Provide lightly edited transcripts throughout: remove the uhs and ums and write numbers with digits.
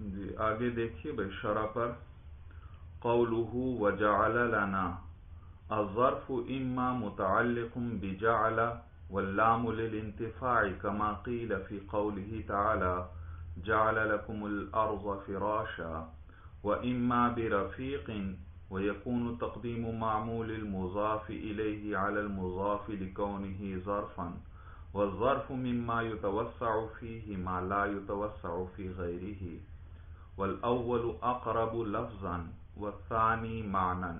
جی آگے دیکھیے بھائی شرح پر قولہ وجعل لنا الظرف اما متعلق بجعل واللام للانتفاع كما قيل في قوله تعالى جعل لكم الأرض فراشا وإما برفيق ويكون تقديم معمول المضاف إليه على المضاف لكونه ظرفا والظرف مما يتوسع فيه ما لا يتوسع في غيره والأول أقرب لفظا والثاني معنى.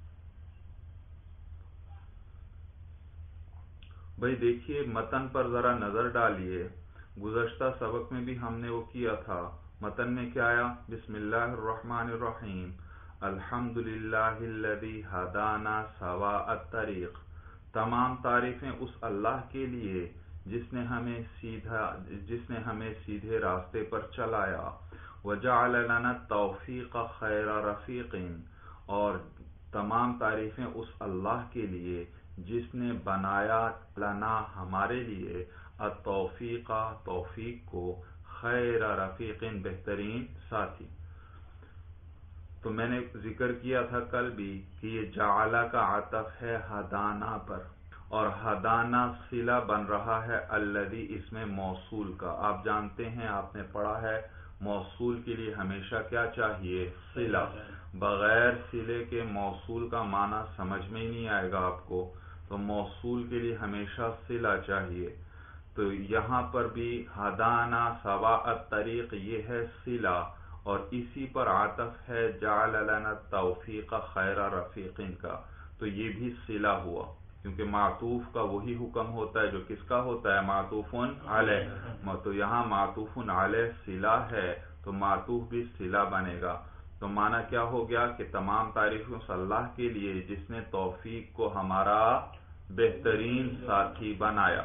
بھئی دیکھیے متن پر ذرا نظر ڈالیے. گزشتہ سبق میں بھی ہم نے وہ کیا تھا. متن میں کیا آیا؟ بسم اللہ الرحمن الرحیم الحمدللہ الذی ہدانا سواء الطریق. تمام تعریفیں اس اللہ کے لیے جس نے ہمیں سیدھے راستے پر چلایا. وجعل لنا التوفیق خیر رفیق. اور تمام تعریفیں اس اللہ کے لیے جس نے بنایا لنا ہمارے لیے التوفیق توفیق کو خیر رفیق بہترین ساتھی. تو میں نے ذکر کیا تھا کل بھی کہ یہ جعل کا عطف ہے ہدانا پر اور ہدانا صلہ بن رہا ہے الذی اس میں موصول کا. آپ جانتے ہیں آپ نے پڑھا ہے موصول کے لیے ہمیشہ کیا چاہیے؟ صلہ. بغیر صلے کے موصول کا معنی سمجھ میں ہی نہیں آئے گا آپ کو. تو موصول کے لیے ہمیشہ صلہ چاہیے. تو یہاں پر بھی ہدانا سواء الطریق یہ ہے صلہ اور اسی پر عطف ہے جعل لنا التوفیق خیر رفیق کا. تو یہ بھی صلہ ہوا کیونکہ معطوف کا وہی حکم ہوتا ہے جو کس کا ہوتا ہے؟ معطوف علیہ. تو یہاں معطوف علیہ صلہ ہے تو معطوف بھی صلہ بنے گا. تو معنی کیا ہو گیا کہ تمام تعریفیں اس اللہ کے لیے جس نے توفیق کو ہمارا بہترین ساتھی بنایا.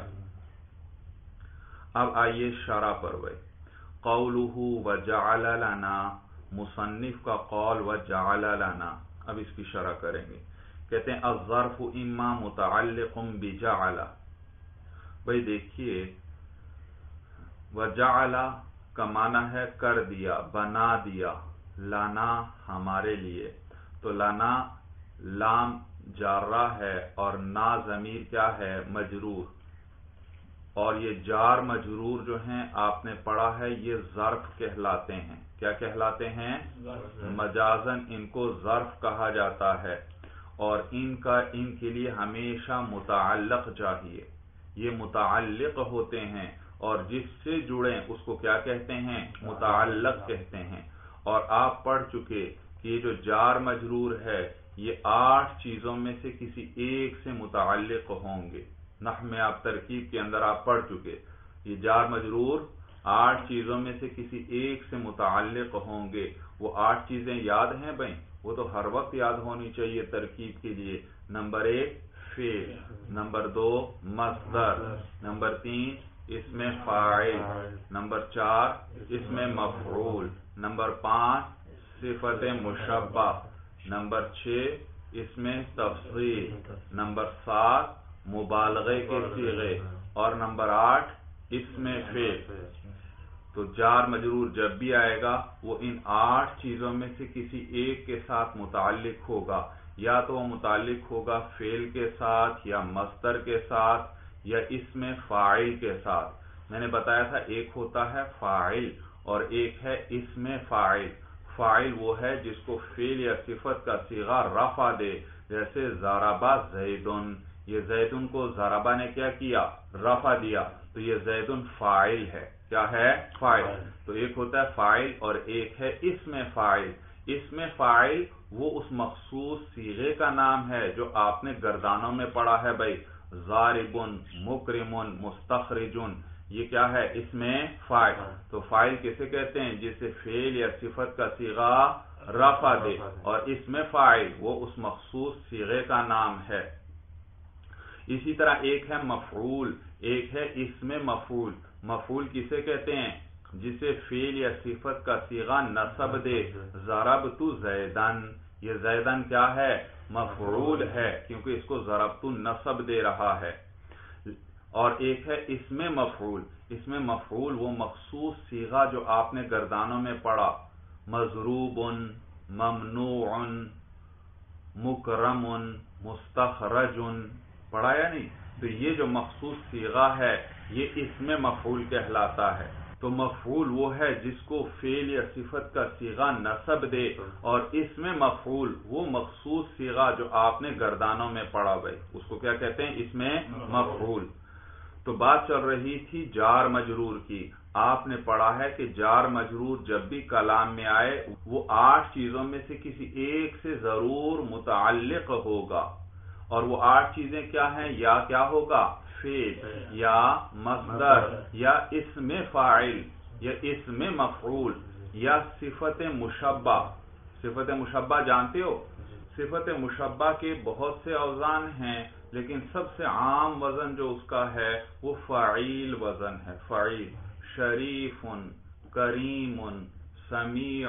اب آئیے شرح پر بھائی. قولہ وجعل لنا مصنف کا قول وجعل لنا. اب اس کی شرح کریں گے. کہتے ہیں الظرف اما متعلق بجعل. بھائی دیکھیے وجعل کا معنی ہے کر دیا بنا دیا لنا ہمارے لیے. تو لنا لام جارہ ہے اور نا ضمیر کیا ہے؟ مجرور. اور یہ جار مجرور جو ہیں آپ نے پڑھا ہے یہ ظرف کہلاتے ہیں. کیا کہلاتے ہیں؟ مجازن ان کو ظرف کہا جاتا ہے اور ان کے لیے ہمیشہ متعلق چاہیے. یہ متعلق ہوتے ہیں اور جس سے جڑیں اس کو کیا کہتے ہیں؟ متعلق کہتے ہیں. اور آپ پڑھ چکے کہ یہ جو جار مجرور ہے یہ 8 چیزوں میں سے کسی ایک سے متعلق ہوں گے. نحو میں آپ ترکیب کے اندر آپ پڑھ چکے یہ جار مجرور 8 چیزوں میں سے کسی ایک سے متعلق ہوں گے. وہ 8 چیزیں یاد ہیں بھائی؟ وہ تو ہر وقت یاد ہونی چاہیے ترکیب کے لیے. نمبر 1 فعل، نمبر 2 مصدر، نمبر 3 اس میں فاعل، نمبر 4 اس میں مفعول، نمبر 5 صفت مشبہ، نمبر 6 اس میں تفصیل، نمبر 7 مبالغے کے صیغے اور نمبر 8 اس میں فعل. تو جار مجرور جب بھی آئے گا وہ ان 8 چیزوں میں سے کسی ایک کے ساتھ متعلق ہوگا. یا تو وہ متعلق ہوگا فعل کے ساتھ یا مصدر کے ساتھ یا اس میں فاعل کے ساتھ. میں نے بتایا تھا ایک ہوتا ہے فاعل اور ایک ہے اس میں فاعل. فاعل وہ ہے جس کو فعل یا صفت کا صیغہ رفع دے. جیسے ضربہ زیدن، یہ زیدن کو ضربہ نے کیا کیا؟ رفع دیا. تو یہ زیدن فاعل ہے. کیا ہے؟ فاعل. تو ایک ہوتا ہے فاعل اور ایک ہے اس میں فاعل. اس میں فاعل وہ اس مخصوص صیغے کا نام ہے جو آپ نے گردانوں میں پڑھا ہے بھائی. ضاربن، مکرمن، مستخرجن، یہ کیا ہے؟ اس میں فاعل. تو فاعل کسے کہتے ہیں؟ جسے فعل یا صفت کا صیغہ رفع دے. اور اس میں فاعل وہ اس مخصوص صیغے کا نام ہے. اسی طرح ایک ہے مفعول، ایک ہے اس میں مفعول. مفعول کسے کہتے ہیں؟ جسے فعل یا صفت کا صیغہ نصب دے. ضربت زیدن، یہ زیدن کیا ہے؟ مفعول ہے کیونکہ اس کو ضربت نصب دے رہا ہے. اور ایک ہے اس میں مفعول. اس میں مفعول وہ مخصوص صیغہ جو آپ نے گردانوں میں پڑھا مضروبن، ممنوعن، مکرمن، مستخرجن، پڑھا یا نہیں؟ تو یہ جو مخصوص صیغہ ہے یہ اسم مفعول کہلاتا ہے۔ تو مفعول وہ ہے جس کو فعل یا صفت کا صیغہ نصب دے، اور اسم مفعول وہ مخصوص صیغہ جو آپ نے گردانوں میں پڑھا بھائی، اس کو کیا کہتے ہیں؟ اسم مفعول۔ تو بات چل رہی تھی جار مجرور کی۔ آپ نے پڑھا ہے کہ جار مجرور جب بھی کلام میں آئے وہ 8 چیزوں میں سے کسی ایک سے ضرور متعلق ہوگا، اور وہ 8 چیزیں کیا ہیں؟ یا کیا ہوگا؟ فعل یا مصدر یا اسم فاعل یا اسم مفعول یا صفت مشبہ۔ صفت مشبہ جانتے ہو؟ صفت مشبہ کے بہت سے اوزان ہیں، لیکن سب سے عام وزن جو اس کا ہے وہ فعیل وزن ہے۔ فعیل، شریف، کریم، سمیع،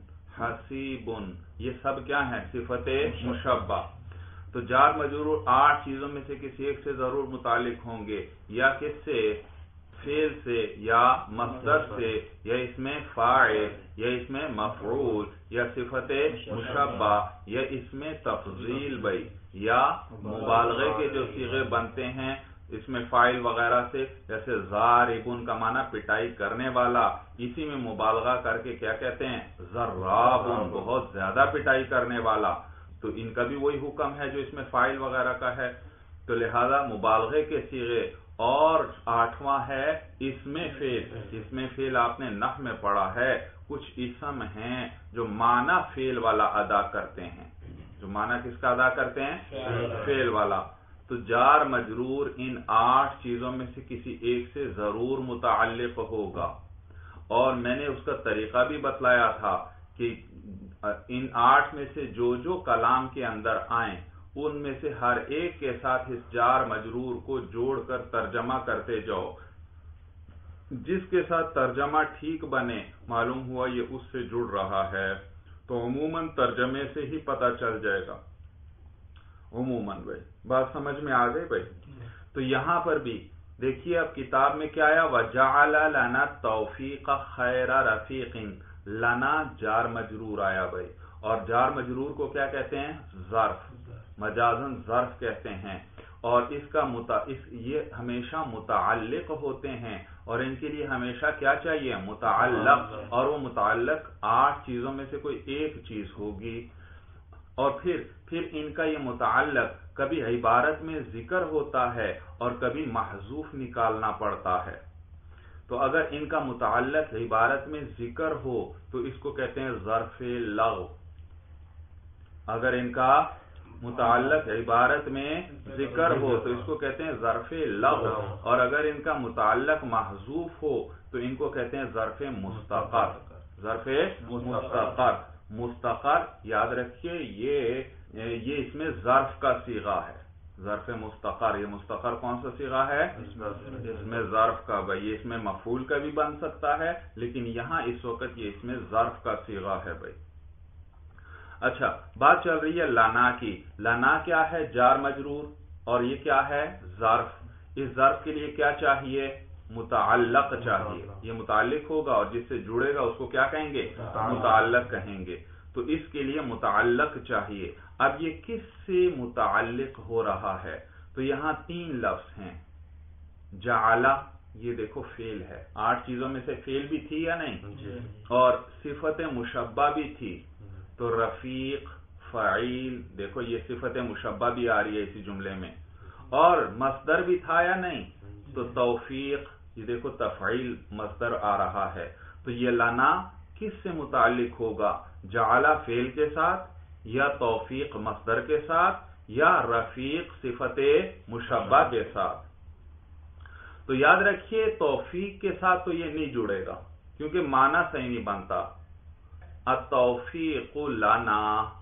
حسیب، یہ سب کیا ہیں؟ صفت مشبہ۔ تو جار مجرور 8 چیزوں میں سے کسی ایک سے ضرور متعلق ہوں گے، یا کس سے؟ فعل سے یا مصدر سے یا اسم فاعل یا اسم مفعول یا صفت مشبہ یا اسم تفضیل بھائی، یا مبالغے کے جو صیغے بنتے ہیں اسم فاعل وغیرہ سے، جیسے ضاربن کا معنی پٹائی کرنے والا، اسی میں مبالغہ کر کے کیا کہتے ہیں؟ ضرابن، بہت زیادہ پٹائی کرنے والا۔ تو ان کا بھی وہی حکم ہے جو اس میں فاعل وغیرہ کا ہے۔ تو لہذا مبالغے کے صیغے، اور 8واں ہے اسم فعل۔ اسم فعل آپ نے نحو میں پڑھا ہے، کچھ اسم ہیں جو معنی فعل والا ادا کرتے ہیں۔ جو معنی کس کا ادا کرتے ہیں؟ فعل والا۔ تو جار مجرور ان 8 چیزوں میں سے کسی ایک سے ضرور متعلق ہوگا، اور میں نے اس کا طریقہ بھی بتلایا تھا کہ ان 8 میں سے جو کلام کے اندر آئیں ان میں سے ہر ایک کے ساتھ اس جار مجرور کو جوڑ کر ترجمہ کرتے جاؤ۔ جس کے ساتھ ترجمہ ٹھیک بنے، معلوم ہوا یہ اس سے جڑ رہا ہے، تو عموماً ترجمے سے ہی پتہ چل جائے گا۔ عموماً بھائی بات سمجھ میں آ گئی بھائی؟ تو یہاں پر بھی دیکھیے اب کتاب میں کیا آیا؟ وَجَعَلَ لَنَا التَّوْفِيقَ خَيْرَ رَفِيقٍ۔ لنا جار مجرور آیا بھائی، اور جار مجرور کو کیا کہتے ہیں؟ ظرف، مجازن ظرف کہتے ہیں، اور اس کا یہ ہمیشہ متعلق ہوتے ہیں، اور ان کے لیے ہمیشہ کیا چاہیے؟ متعلق، اور وہ متعلق 8 چیزوں میں سے کوئی ایک چیز ہوگی۔ اور پھر ان کا یہ متعلق کبھی عبارت میں ذکر ہوتا ہے اور کبھی محذوف نکالنا پڑتا ہے۔ تو اگر ان کا متعلق عبارت میں ذکر ہو تو اس کو کہتے ہیں ظرف لغو۔ اگر ان کا متعلق عبارت میں ذکر ہو تو اس کو کہتے ہیں ظرف لغو، اور اگر ان کا متعلق محذوف ہو تو ان کو کہتے ہیں ظرف مستقر۔ ظرف مستقر، مستقر یاد رکھیے یہ اس میں ظرف کا صیغہ ہے۔ ظرف مستقر، یہ مستقر کون سا صیغہ ہے؟ اس میں ظرف کا بھائی، یہ اس میں مفعول کا بھی بن سکتا ہے، لیکن یہاں اس وقت یہ اس میں ظرف کا صیغہ ہے بھائی۔ اچھا، بات چل رہی ہے لنا کی۔ لنا کیا ہے؟ جار مجرور، اور یہ کیا ہے؟ ظرف۔ اس ظرف کے لیے کیا چاہیے؟ متعلق چاہیے۔ یہ متعلق ہوگا اور جس سے جڑے گا اس کو کیا کہیں گے؟ متعلق کہیں گے۔ تو اس کے لیے متعلق چاہیے۔ اب یہ کس سے متعلق ہو رہا ہے؟ تو یہاں 3 لفظ ہیں۔ جعل، یہ دیکھو فعل ہے، 8 چیزوں میں سے فعل بھی تھی یا نہیں؟ اور صفت مشبہ بھی تھی، تو رفیق، فعیل، دیکھو یہ صفت مشبہ بھی آ رہی ہے اسی جملے میں، اور مصدر بھی تھا یا نہیں؟ تو توفیق، یہ دیکھو تفعیل مصدر آ رہا ہے۔ تو یہ لنا کس سے متعلق ہوگا؟ جعل فعل کے ساتھ، یا توفیق مصدر کے ساتھ، یا رفیق صفت مشبہ کے ساتھ؟ تو یاد رکھیے توفیق کے ساتھ تو یہ نہیں جڑے گا کیونکہ معنی صحیح نہیں بنتا۔ التوفیق لنا،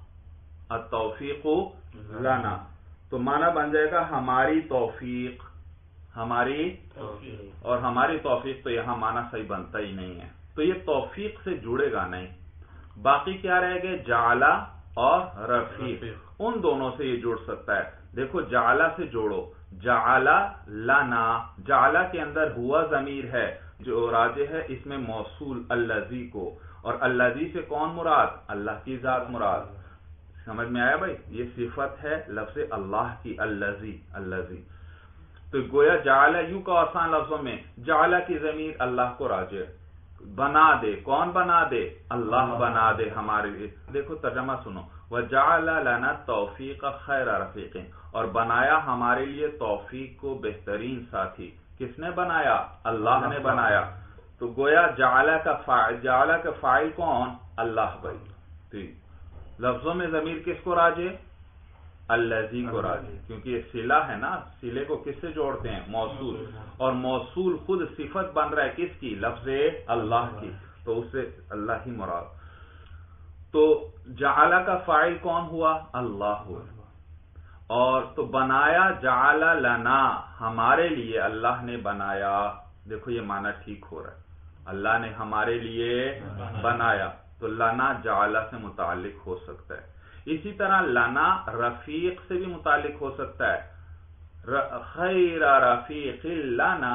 التوفیق لنا، تو معنی بن جائے گا ہماری توفیق، ہماری، اور ہماری توفیق تو یہاں معنی صحیح بنتا ہی نہیں ہے، تو یہ توفیق سے جڑے گا نہیں۔ باقی کیا رہ گئے؟ جعل اور رفیق، ان دونوں سے یہ جڑ سکتا ہے۔ دیکھو جعل سے جوڑو، جعل لنا، جعل کے اندر ہوا ضمیر ہے جو راجع ہے اس میں موصول الذی کو، اور الذی سے کون مراد؟ اللہ کی ذات مراد. سمجھ میں آیا بھائی؟ یہ صفت ہے لفظ اللہ کی، الذی. الذی تو گویا جعل یوں کا آسان لفظوں میں جعل کی ضمیر اللہ کو راجع، بنا دے. کون بنا دے؟ اللہ بنا دے ہمارے لیے. دیکھو ترجمہ سنو، وجعل لنا التوفیق خیر رفیق، اور بنایا ہمارے لیے توفیق کو بہترین ساتھی. کس نے بنایا؟ اللہ نے بنایا. تو گویا جعل کا فاعل کون؟ اللہ بھائی. ٹھیک، لفظوں میں ضمیر کس کو راجع؟ الذی کو راجع، کیونکہ یہ صلہ ہے نا. صلے کو کس سے جوڑتے ہیں؟ موصول. اور موصول خود صفت بن رہا ہے کس کی؟ لفظ اللہ کی. تو اس سے اللہ ہی مراد. تو جعل کا فاعل کون ہوا؟ اللہ ہوا. اور تو بنایا جعل لنا، ہمارے لیے اللہ نے بنایا. دیکھو یہ معنی ٹھیک ہو رہا ہے، اللہ نے ہمارے لیے بنایا. تو لنا جعل سے متعلق ہو سکتا ہے. اسی طرح لنا رفیق سے بھی متعلق ہو سکتا ہے. خیر رفیق لنا،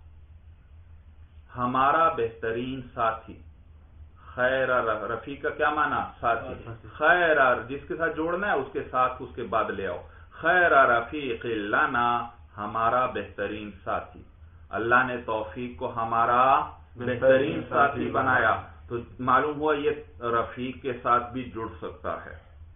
ہمارا بہترین ساتھی. خیر رفیق کا کیا معنی؟ ساتھی. خیر جس کے ساتھ جوڑنا ہے اس کے ساتھ اس کے بعد لے آؤ. خیر رفیق لنا، ہمارا بہترین ساتھی. اللہ نے توفیق کو ہمارا بہترین ساتھی بنایا. تو معلوم ہوا یہ رفیق کے ساتھ بھی جڑ سکتا ہے.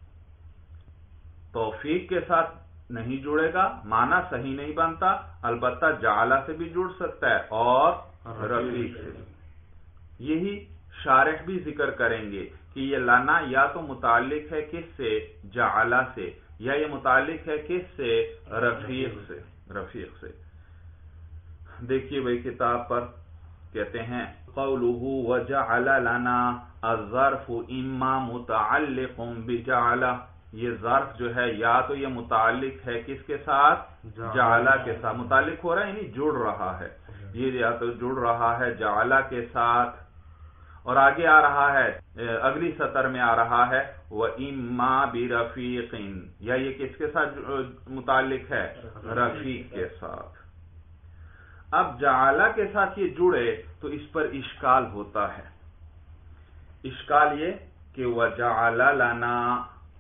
توفیق کے ساتھ نہیں جڑے گا، معنی صحیح نہیں بنتا. البتہ جعل سے بھی جڑ سکتا ہے اور رفیق سے. یہی شارح بھی ذکر کریں گے کہ یہ لنا یا تو متعلق ہے کس سے؟ جعل سے، یا یہ متعلق ہے کس سے؟ رفیق سے. رفیق سے. دیکھیے بھائی کتاب پر کہتے ہیں قوله وجعل لنا الظرف اما متعلق بجعل. یہ ظرف جو ہے یا تو یہ متعلق ہے کس کے ساتھ؟ جعل کے ساتھ. متعلق ہو رہا ہے یعنی جڑ رہا ہے. یہ یا تو جڑ رہا ہے جعل کے ساتھ، اور آگے آ رہا ہے اگلی سطر میں آ رہا ہے وَإِمَّا بِرَفِيقٍ، یا یہ کس کے ساتھ متعلق ہے؟ رفیق کے ساتھ. اب جعل کے ساتھ یہ جڑے تو اس پر اشکال ہوتا ہے. اشکال یہ کہ وَجَعَلَ لَنَا،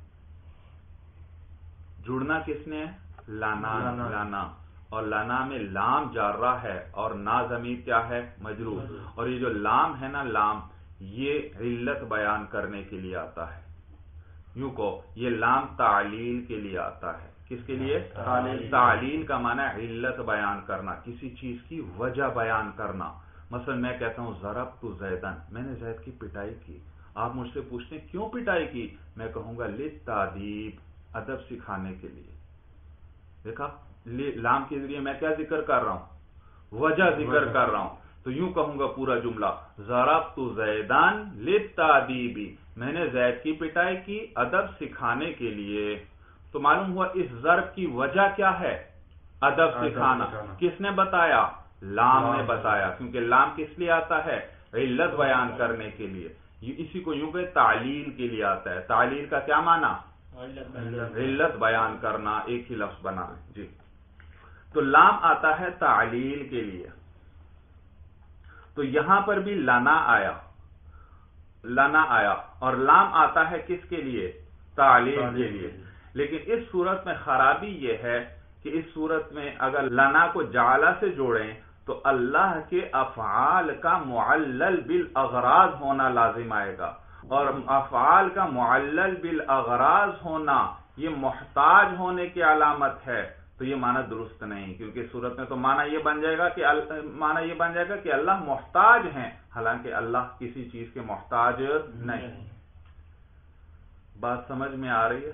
جڑنا کس نے؟ لانا. اور لانا میں لام جارہ ہے اور نا ضمیر کیا ہے؟ مجرور. اور یہ جو لام ہے نا، لام یہ علت بیان کرنے کے لیے آتا ہے. یوں کو یہ لام تعلیل کے لیے آتا ہے. کس کے لیے؟ تعلیل کا معنی علت بیان کرنا، کسی چیز کی وجہ بیان کرنا. مثلا میں کہتا ہوں ضربت زیدن، میں نے زید کی پٹائی کی. آپ مجھ سے پوچھتے ہیں کیوں پٹائی کی؟ میں کہوں گا للتادیب، ادب سکھانے کے لیے. دیکھا لام کے ذریعے میں کیا ذکر کر رہا ہوں؟ وجہ ذکر کر رہا ہوں. تو یوں کہوں گا پورا جملہ ضربت زیدان للتادیب، میں نے زید کی پٹائی کی ادب سکھانے کے لیے. تو معلوم ہوا اس ضرب کی وجہ کیا ہے؟ ادب سکھانا. کس نے بتایا؟ لام نے بتایا، کیونکہ لام کس لیے آتا ہے؟ علت بیان کرنے کے لیے. اسی کو یوں کہ تعلیل کے لیے آتا ہے. تعلیل کا کیا معنی؟ علت بیان کرنا، ایک ہی لفظ بنا. جی تو لام آتا ہے تعلیل کے لیے. تو یہاں پر بھی لنا آیا اور لام آتا ہے کس کے لیے؟ تعلیل کے لیے. لیکن اس صورت میں خرابی یہ ہے کہ اس صورت میں اگر لنا کو جعل سے جوڑیں تو اللہ کے افعال کا معلل بالاغراض ہونا لازم آئے گا. اور افعال کا معلل بالاغراض ہونا یہ محتاج ہونے کی علامت ہے. تو یہ معنی درست نہیں، کیونکہ اس صورت میں تو معنی یہ بن جائے گا کہ اللہ محتاج ہیں، حالانکہ اللہ کسی چیز کے محتاج نہیں. بات سمجھ میں آ رہی ہے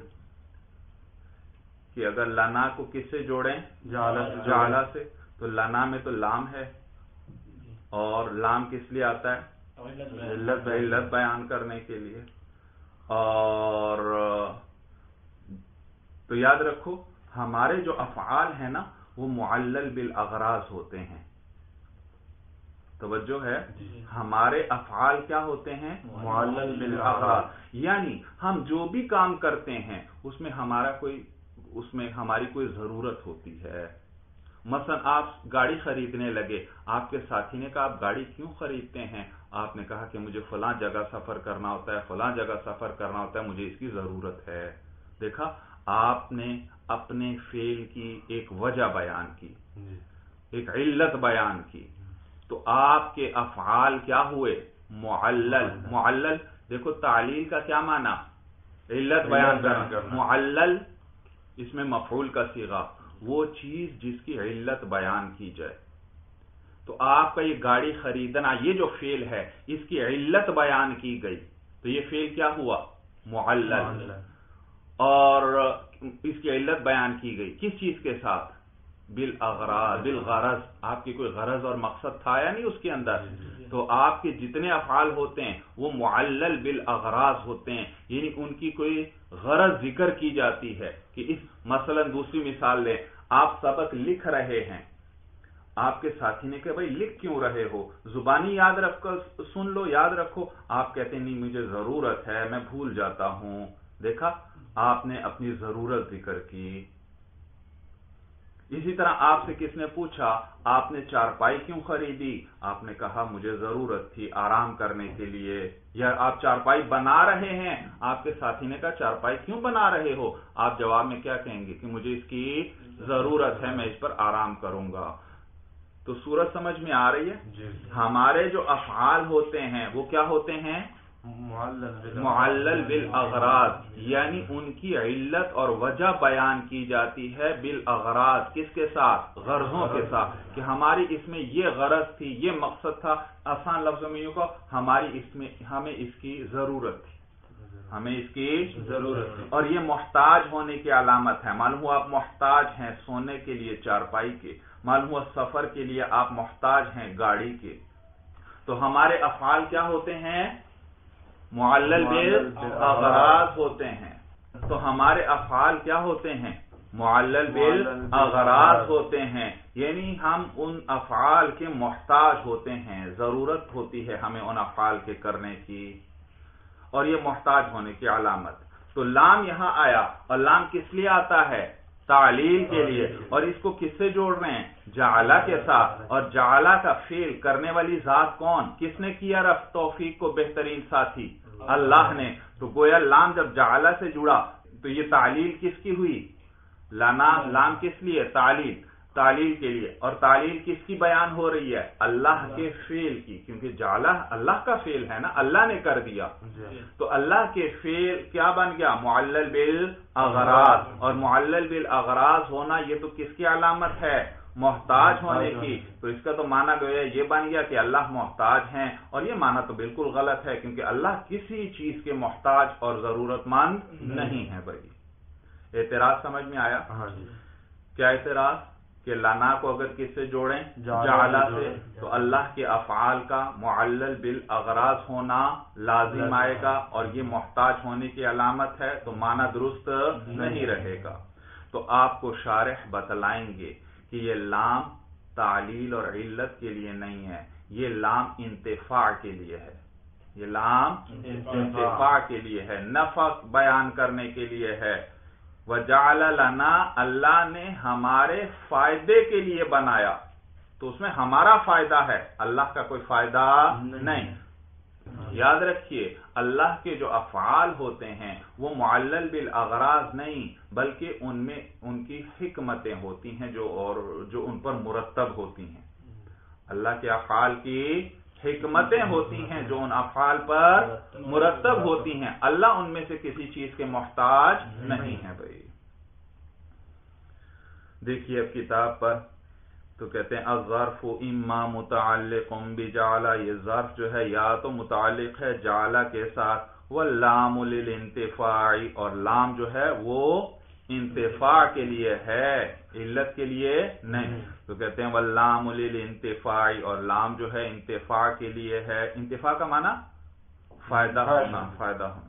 کہ اگر لنا کو کس سے جوڑیں؟ جعل سے. تو لنا میں تو لام ہے، اور لام کس لیے آتا ہے؟ علت بیان کرنے کے لیے. اور تو یاد رکھو ہمارے جو افعال ہیں نا وہ معلل بالاغراض ہوتے ہیں. توجہ ہے، ہمارے افعال کیا ہوتے ہیں؟ معلل بالاغراض. یعنی ہم جو بھی کام کرتے ہیں اس میں ہماری کوئی ضرورت ہوتی ہے، مثلا آپ گاڑی خریدنے لگے، آپ کے ساتھی نے کہا آپ گاڑی کیوں خریدتے ہیں؟ آپ نے کہا کہ مجھے فلاں جگہ سفر کرنا ہوتا ہے، فلاں جگہ سفر کرنا ہوتا ہے، مجھے اس کی ضرورت ہے۔ دیکھا، آپ نے اپنے فعل کی ایک وجہ بیان کی، ایک علت بیان کی، تو آپ کے افعال کیا ہوئے؟ معلل۔ معلل دیکھو، تعلیل کا کیا معنی؟ علت بیان کرنا۔ معلل اس میں مفعول کا صیغہ، وہ چیز جس کی علت بیان کی جائے۔ تو آپ کا یہ گاڑی خریدنا، یہ جو فعل ہے اس کی علت بیان کی گئی، تو یہ فعل کیا ہوا؟ معلل۔ اور اس کی علت بیان کی گئی کس چیز کے ساتھ؟ بالاغراض، بالغرض۔ آپ کی کوئی غرض اور مقصد تھا یا نہیں اس کے اندر؟ تو آپ کے جتنے افعال ہوتے ہیں وہ معلل بالاغراض ہوتے ہیں، یعنی ان کی کوئی غرض ذکر کی جاتی ہے کہ اس، مثلا دوسری مثال لیں، آپ سبق لکھ رہے ہیں، آپ کے ساتھی نے کہا بھائی لکھ کیوں رہے ہو؟ زبانی یاد رکھ کر سن لو، یاد رکھو۔ آپ کہتے ہیں نہیں مجھے ضرورت ہے، میں بھول جاتا ہوں۔ دیکھا، آپ نے اپنی ضرورت ذکر کی۔ اسی طرح آپ سے کس نے پوچھا آپ نے چارپائی کیوں خریدی؟ آپ نے کہا مجھے ضرورت تھی آرام کرنے کے لیے۔ یا آپ چارپائی بنا رہے ہیں، آپ کے ساتھی نے کہا چارپائی کیوں بنا رہے ہو؟ آپ جواب میں کیا کہیں گے کہ مجھے اس کی ضرورت ہے، میں اس پر آرام کروں گا۔ تو صورت سمجھ میں آ رہی ہے؟ ہمارے جو افعال ہوتے ہیں وہ کیا ہوتے ہیں؟ معلل بالاغراض، یعنی ان کی علت اور وجہ بیان کی جاتی ہے بالاغراض، کس کے ساتھ؟ غرضوں کے ساتھ، کہ ہماری اس میں یہ غرض تھی، یہ مقصد تھا۔ آسان لفظوں میں یوں کہو، ہمیں اس کی ضرورت تھی، ہمیں اس کی ضرورت تھی، اور یہ محتاج ہونے کی علامت ہے۔ معلوم ہوا آپ محتاج ہیں سونے کے لیے چارپائی کے، معلوم ہوا سفر کے لیے آپ محتاج ہیں گاڑی کے۔ تو ہمارے افعال کیا ہوتے ہیں؟ معلل بالاغراض ہوتے ہیں۔ تو ہمارے افعال کیا ہوتے ہیں؟ معلل بالاغراض ہوتے ہیں، یعنی ہم ان افعال کے محتاج ہوتے ہیں، ضرورت ہوتی ہے ہمیں ان افعال کے کرنے کی، اور یہ محتاج ہونے کی علامت۔ تو لام یہاں آیا، اور لام کس لیے آتا ہے؟ تعلیل کے لیے۔ اور اس کو کس سے جوڑ رہے ہیں؟ جعلہ کے ساتھ۔ اور جعلہ کا فعل کرنے والی ذات کون؟ کس نے کیا رفع توفیق کو بہترین ساتھی؟ اللہ نے۔ تو گویا لام جب جعلہ سے جڑا تو یہ تعلیل کس کی ہوئی؟ لنا، لام کس لیے؟ تعلیل، تعلیل کے لیے۔ اور تعلیل کس کی بیان ہو رہی ہے؟ اللہ کے فعل کی، کیونکہ جعلہ اللہ کا فعل ہے نا، اللہ نے کر دیا۔ تو اللہ کے فعل کیا بن گیا؟ معلل بالاغراض۔ اور معلل بالاغراض ہونا یہ تو کس کی علامت ہے؟ محتاج ہونے کی۔ تو اس کا تو معنی گویا یہ بن گیا کہ اللہ محتاج ہیں، اور یہ معنی تو بالکل غلط ہے، کیونکہ اللہ کسی چیز کے محتاج اور ضرورت مند نہیں ہے۔ بھائی اعتراض سمجھ میں آیا؟ کیا اعتراض؟ کہ لنا کو اگر کس سے جوڑیں؟ جعلہ سے، تو اللہ کے افعال کا معلل بالاغراض ہونا لازم آئے گا، اور یہ محتاج ہونے کی علامت ہے، تو معنی درست نہیں رہے گا۔ تو آپ کو شارح بتلائیں گے کہ یہ لام تعلیل اور علت کے لیے نہیں ہے، یہ لام انتفاع کے لیے ہے، یہ لام انتفاع کے لیے ہے، نفع بیان کرنے کے لیے ہے۔ وَجَعَلَ لَنَا، اللہ نے ہمارے فائدے کے لیے بنایا، تو اس میں ہمارا فائدہ ہے، اللہ کا کوئی فائدہ نہیں۔ یاد رکھیے اللہ کے جو افعال ہوتے ہیں وہ معلل بالاغراض نہیں، بلکہ ان میں ان کی حکمتیں ہوتی ہیں جو ان پر مرتب ہوتی ہیں۔ اللہ کے افعال کی حکمتیں ہوتی ہیں جو ان افعال پر مرتب ہوتی ہیں، اللہ ان میں سے کسی چیز کے محتاج نہیں ہے۔ بھائی دیکھیے اب کتاب پر تو کہتے ہیں الظرف اما متعلق بجعل، یہ ظرف جو ہے یا تو متعلق ہے جعل کے ساتھ، واللام للانتفاع، اور لام جو ہے وہ انتفاع کے لیے ہے، علت کے لیے نہیں۔ تو کہتے ہیں واللام للانتفاع، اور لام جو ہے انتفاع کے لیے ہے۔ انتفاع کا معنی فائدہ ہونا، فائدہ ہونا۔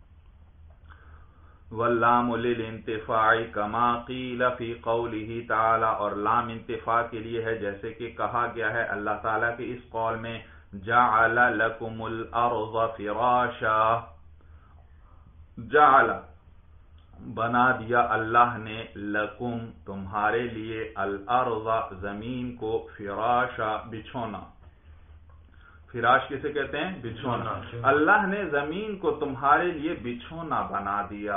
واللام للانتفاع کما قیل فی قولہ تعالی، اور لام انتفاع کے لیے ہے جیسے کہ کہا گیا ہے اللہ تعالیٰ کے اس قول میں جعل لکم الارض فراشا۔ جعل بنا دیا اللہ نے لکم تمہارے لیے الارض زمین کو فراشا بچھونا. فراش کسے کہتے ہیں؟ بچھونا. اللہ نے زمین کو تمہارے لیے بچھونا بنا دیا.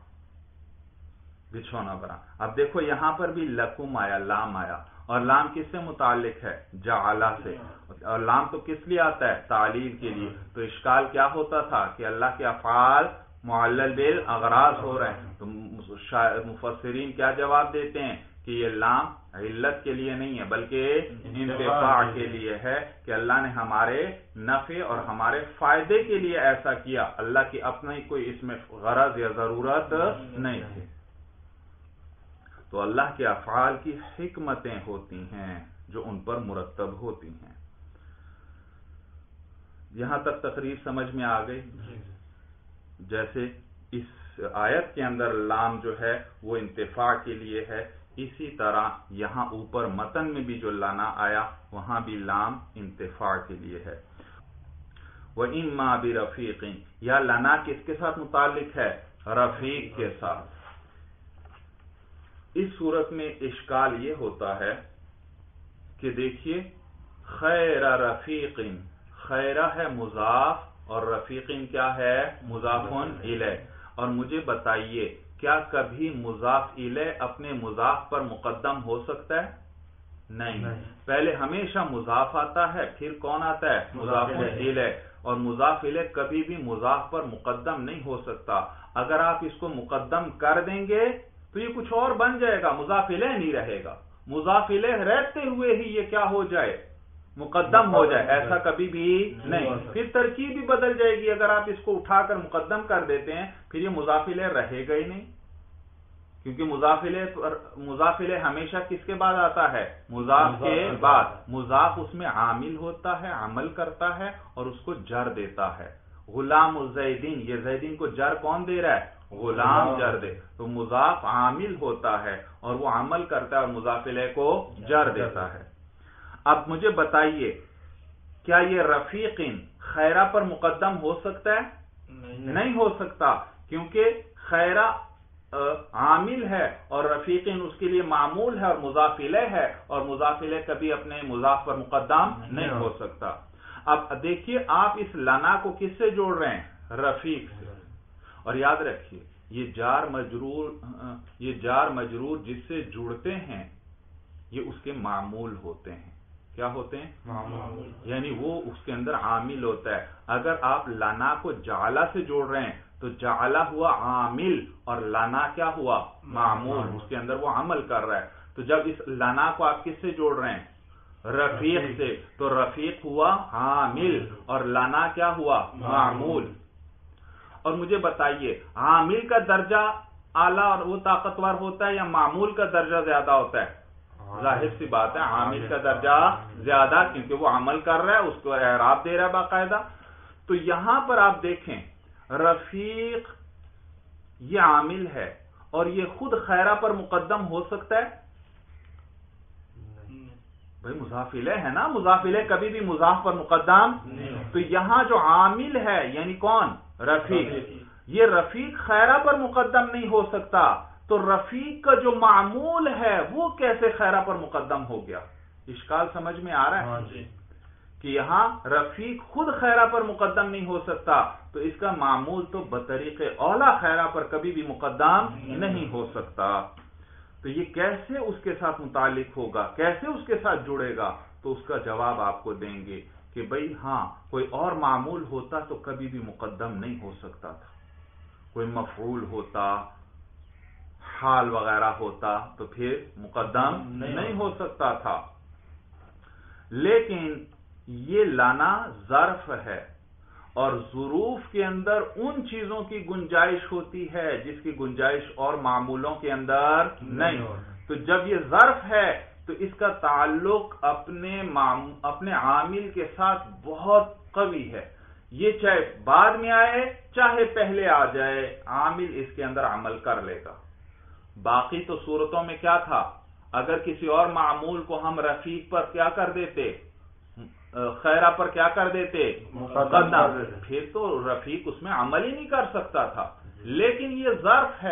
بچھونا بنا. اب دیکھو یہاں پر بھی لکم آیا، لام آیا، اور لام کس سے متعلق ہے؟ جعلہ سے. اور لام تو کس لیے آتا ہے؟ تعلیل کے لیے. تو اشکال کیا ہوتا تھا کہ اللہ کے افعال معلل بالاغراض ہو رہے ہیں. تو مفسرین کیا جواب دیتے ہیں کہ یہ لام علت کے لیے نہیں ہے بلکہ انتفاع کے لیے ہے، کہ اللہ نے ہمارے نفع اور ہمارے فائدے کے لیے ایسا کیا. اللہ کی اپنا ہی کوئی اس میں غرض یا ضرورت نہیں تھی. تو اللہ کے افعال کی حکمتیں ہوتی ہیں جو ان پر مرتب ہوتی ہیں. یہاں تک تقریر سمجھ میں آ گئی؟ جیسے اس آیت کے اندر لام جو ہے وہ انتفاع کے لیے ہے، اسی طرح یہاں اوپر متن میں بھی جو لانا آیا وہاں بھی لام انتفاع کے لیے ہے. وَإِمَّا بِرَفِيقٍ، یا لنا کس کے ساتھ متعلق ہے؟ رفیق کے ساتھ. اس صورت میں اشکال یہ ہوتا ہے کہ دیکھیے خیر رفیق، خیرہ ہے مضاف اور رفیقین کیا ہے؟ مضاف الیہ. اور مجھے بتائیے کیا کبھی مضاف الیہ اپنے مضاف پر مقدم ہو سکتا ہے؟ نہیں. پہلے ہمیشہ مضاف آتا ہے، پھر کون آتا ہے؟ مضاف الیہ. اور مضاف الیہ کبھی بھی مضاف پر مقدم نہیں ہو سکتا. اگر آپ اس کو مقدم کر دیں گے تو یہ کچھ اور بن جائے گا، مضاف الیہ نہیں رہے گا. مضاف الیہ رہتے ہوئے ہی یہ کیا ہو جائے؟ مقدم ہو جائے. ایسا کبھی بھی نہیں. پھر ترکیب بھی بدل جائے گی. اگر آپ اس کو اٹھا کر مقدم کر دیتے ہیں پھر یہ مضاف الیہ رہے گا ہی نہیں، کیونکہ مضاف الیہ ہمیشہ کس کے بعد آتا ہے؟ مضاف کے بعد. مضاف اس میں عامل ہوتا ہے، عمل کرتا ہے اور اس کو جر دیتا ہے. غلام الزیدین، یہ زیدین کو جر کون دے رہا ہے؟ غلام جر دے. تو مضاف عامل ہوتا ہے اور وہ عمل کرتا ہے اور مضاف الیہ کو جر دیتا ہے. اب مجھے بتائیے کیا یہ رفیقین خیرہ پر مقدم ہو سکتا ہے؟ نہیں ہو سکتا، کیونکہ خیرہ عامل ہے اور رفیقین اس کے لیے معمول ہے اور مضاف الیہ ہے، اور مضاف الیہ کبھی اپنے مضاف پر مقدم نہیں ہو سکتا. اب دیکھیے آپ اس لنا کو کس سے جوڑ رہے ہیں؟ رفیق سے. اور یاد رکھیے یہ جار مجرور جس سے جڑتے ہیں یہ اس کے معمول ہوتے ہیں. کیا ہوتے ہیں؟ معمول. یعنی وہ اس کے اندر عامل ہوتا ہے. اگر آپ لانا کو جعلہ سے جوڑ رہے ہیں تو جعلہ ہوا عامل اور لانا کیا ہوا؟ معمول. اس کے اندر وہ عمل کر رہا ہے. تو جب اس لانا کو آپ کس سے جوڑ رہے ہیں؟ رفیق سے. تو رفیق ہوا عامل اور لانا کیا ہوا؟ معمول. اور مجھے بتائیے عامل کا درجہ اعلیٰ اور وہ طاقتور ہوتا ہے یا معمول کا درجہ زیادہ ہوتا ہے؟ ظاہر سی بات ہے عامل کا درجہ زیادہ، کیونکہ وہ عمل کر رہا ہے، اس کو اعراب دے رہا ہے باقاعدہ. تو یہاں پر آپ دیکھیں رفیق یہ عامل ہے اور یہ خود خیرہ پر مقدم ہو سکتا ہے؟ بھائی مضاف الیہ ہے نا، مضاف الیہ کبھی بھی مضاف پر مقدم نہیں. تو یہاں جو عامل ہے یعنی کون؟ رفیق. یہ رفیق خیرہ پر مقدم نہیں ہو سکتا، تو رفیق کا جو معمول ہے وہ کیسے خیرہ پر مقدم ہو گیا؟ اشکال سمجھ میں آ رہا ہے کہ یہاں رفیق خود خیرہ پر مقدم نہیں ہو سکتا، تو اس کا معمول تو بطریق اولا خیرہ پر کبھی بھی مقدم نہیں ہو سکتا. تو یہ کیسے اس کے ساتھ متعلق ہوگا، کیسے اس کے ساتھ جڑے گا؟ تو اس کا جواب آپ کو دیں گے کہ بھئی ہاں کوئی اور معمول ہوتا تو کبھی بھی مقدم نہیں ہو سکتا تھا. کوئی مفعول ہوتا، حال وغیرہ ہوتا تو پھر مقدم نہیں ہو سکتا تھا. لیکن یہ لانا ظرف ہے اور ظروف کے اندر ان چیزوں کی گنجائش ہوتی ہے جس کی گنجائش اور معمولوں کے اندر نہیں. تو جب یہ ظرف ہے تو اس کا تعلق اپنے عامل کے ساتھ بہت قوی ہے. یہ چاہے بعد میں آئے چاہے پہلے آ جائے عامل اس کے اندر عمل کر لے گا. باقی تو صورتوں میں کیا تھا، اگر کسی اور معمول کو ہم رفیق پر کیا کر دیتے، خیرہ پر کیا کر دیتے، مقدم، پھر تو رفیق اس میں عمل ہی نہیں کر سکتا تھا. لیکن یہ ظرف ہے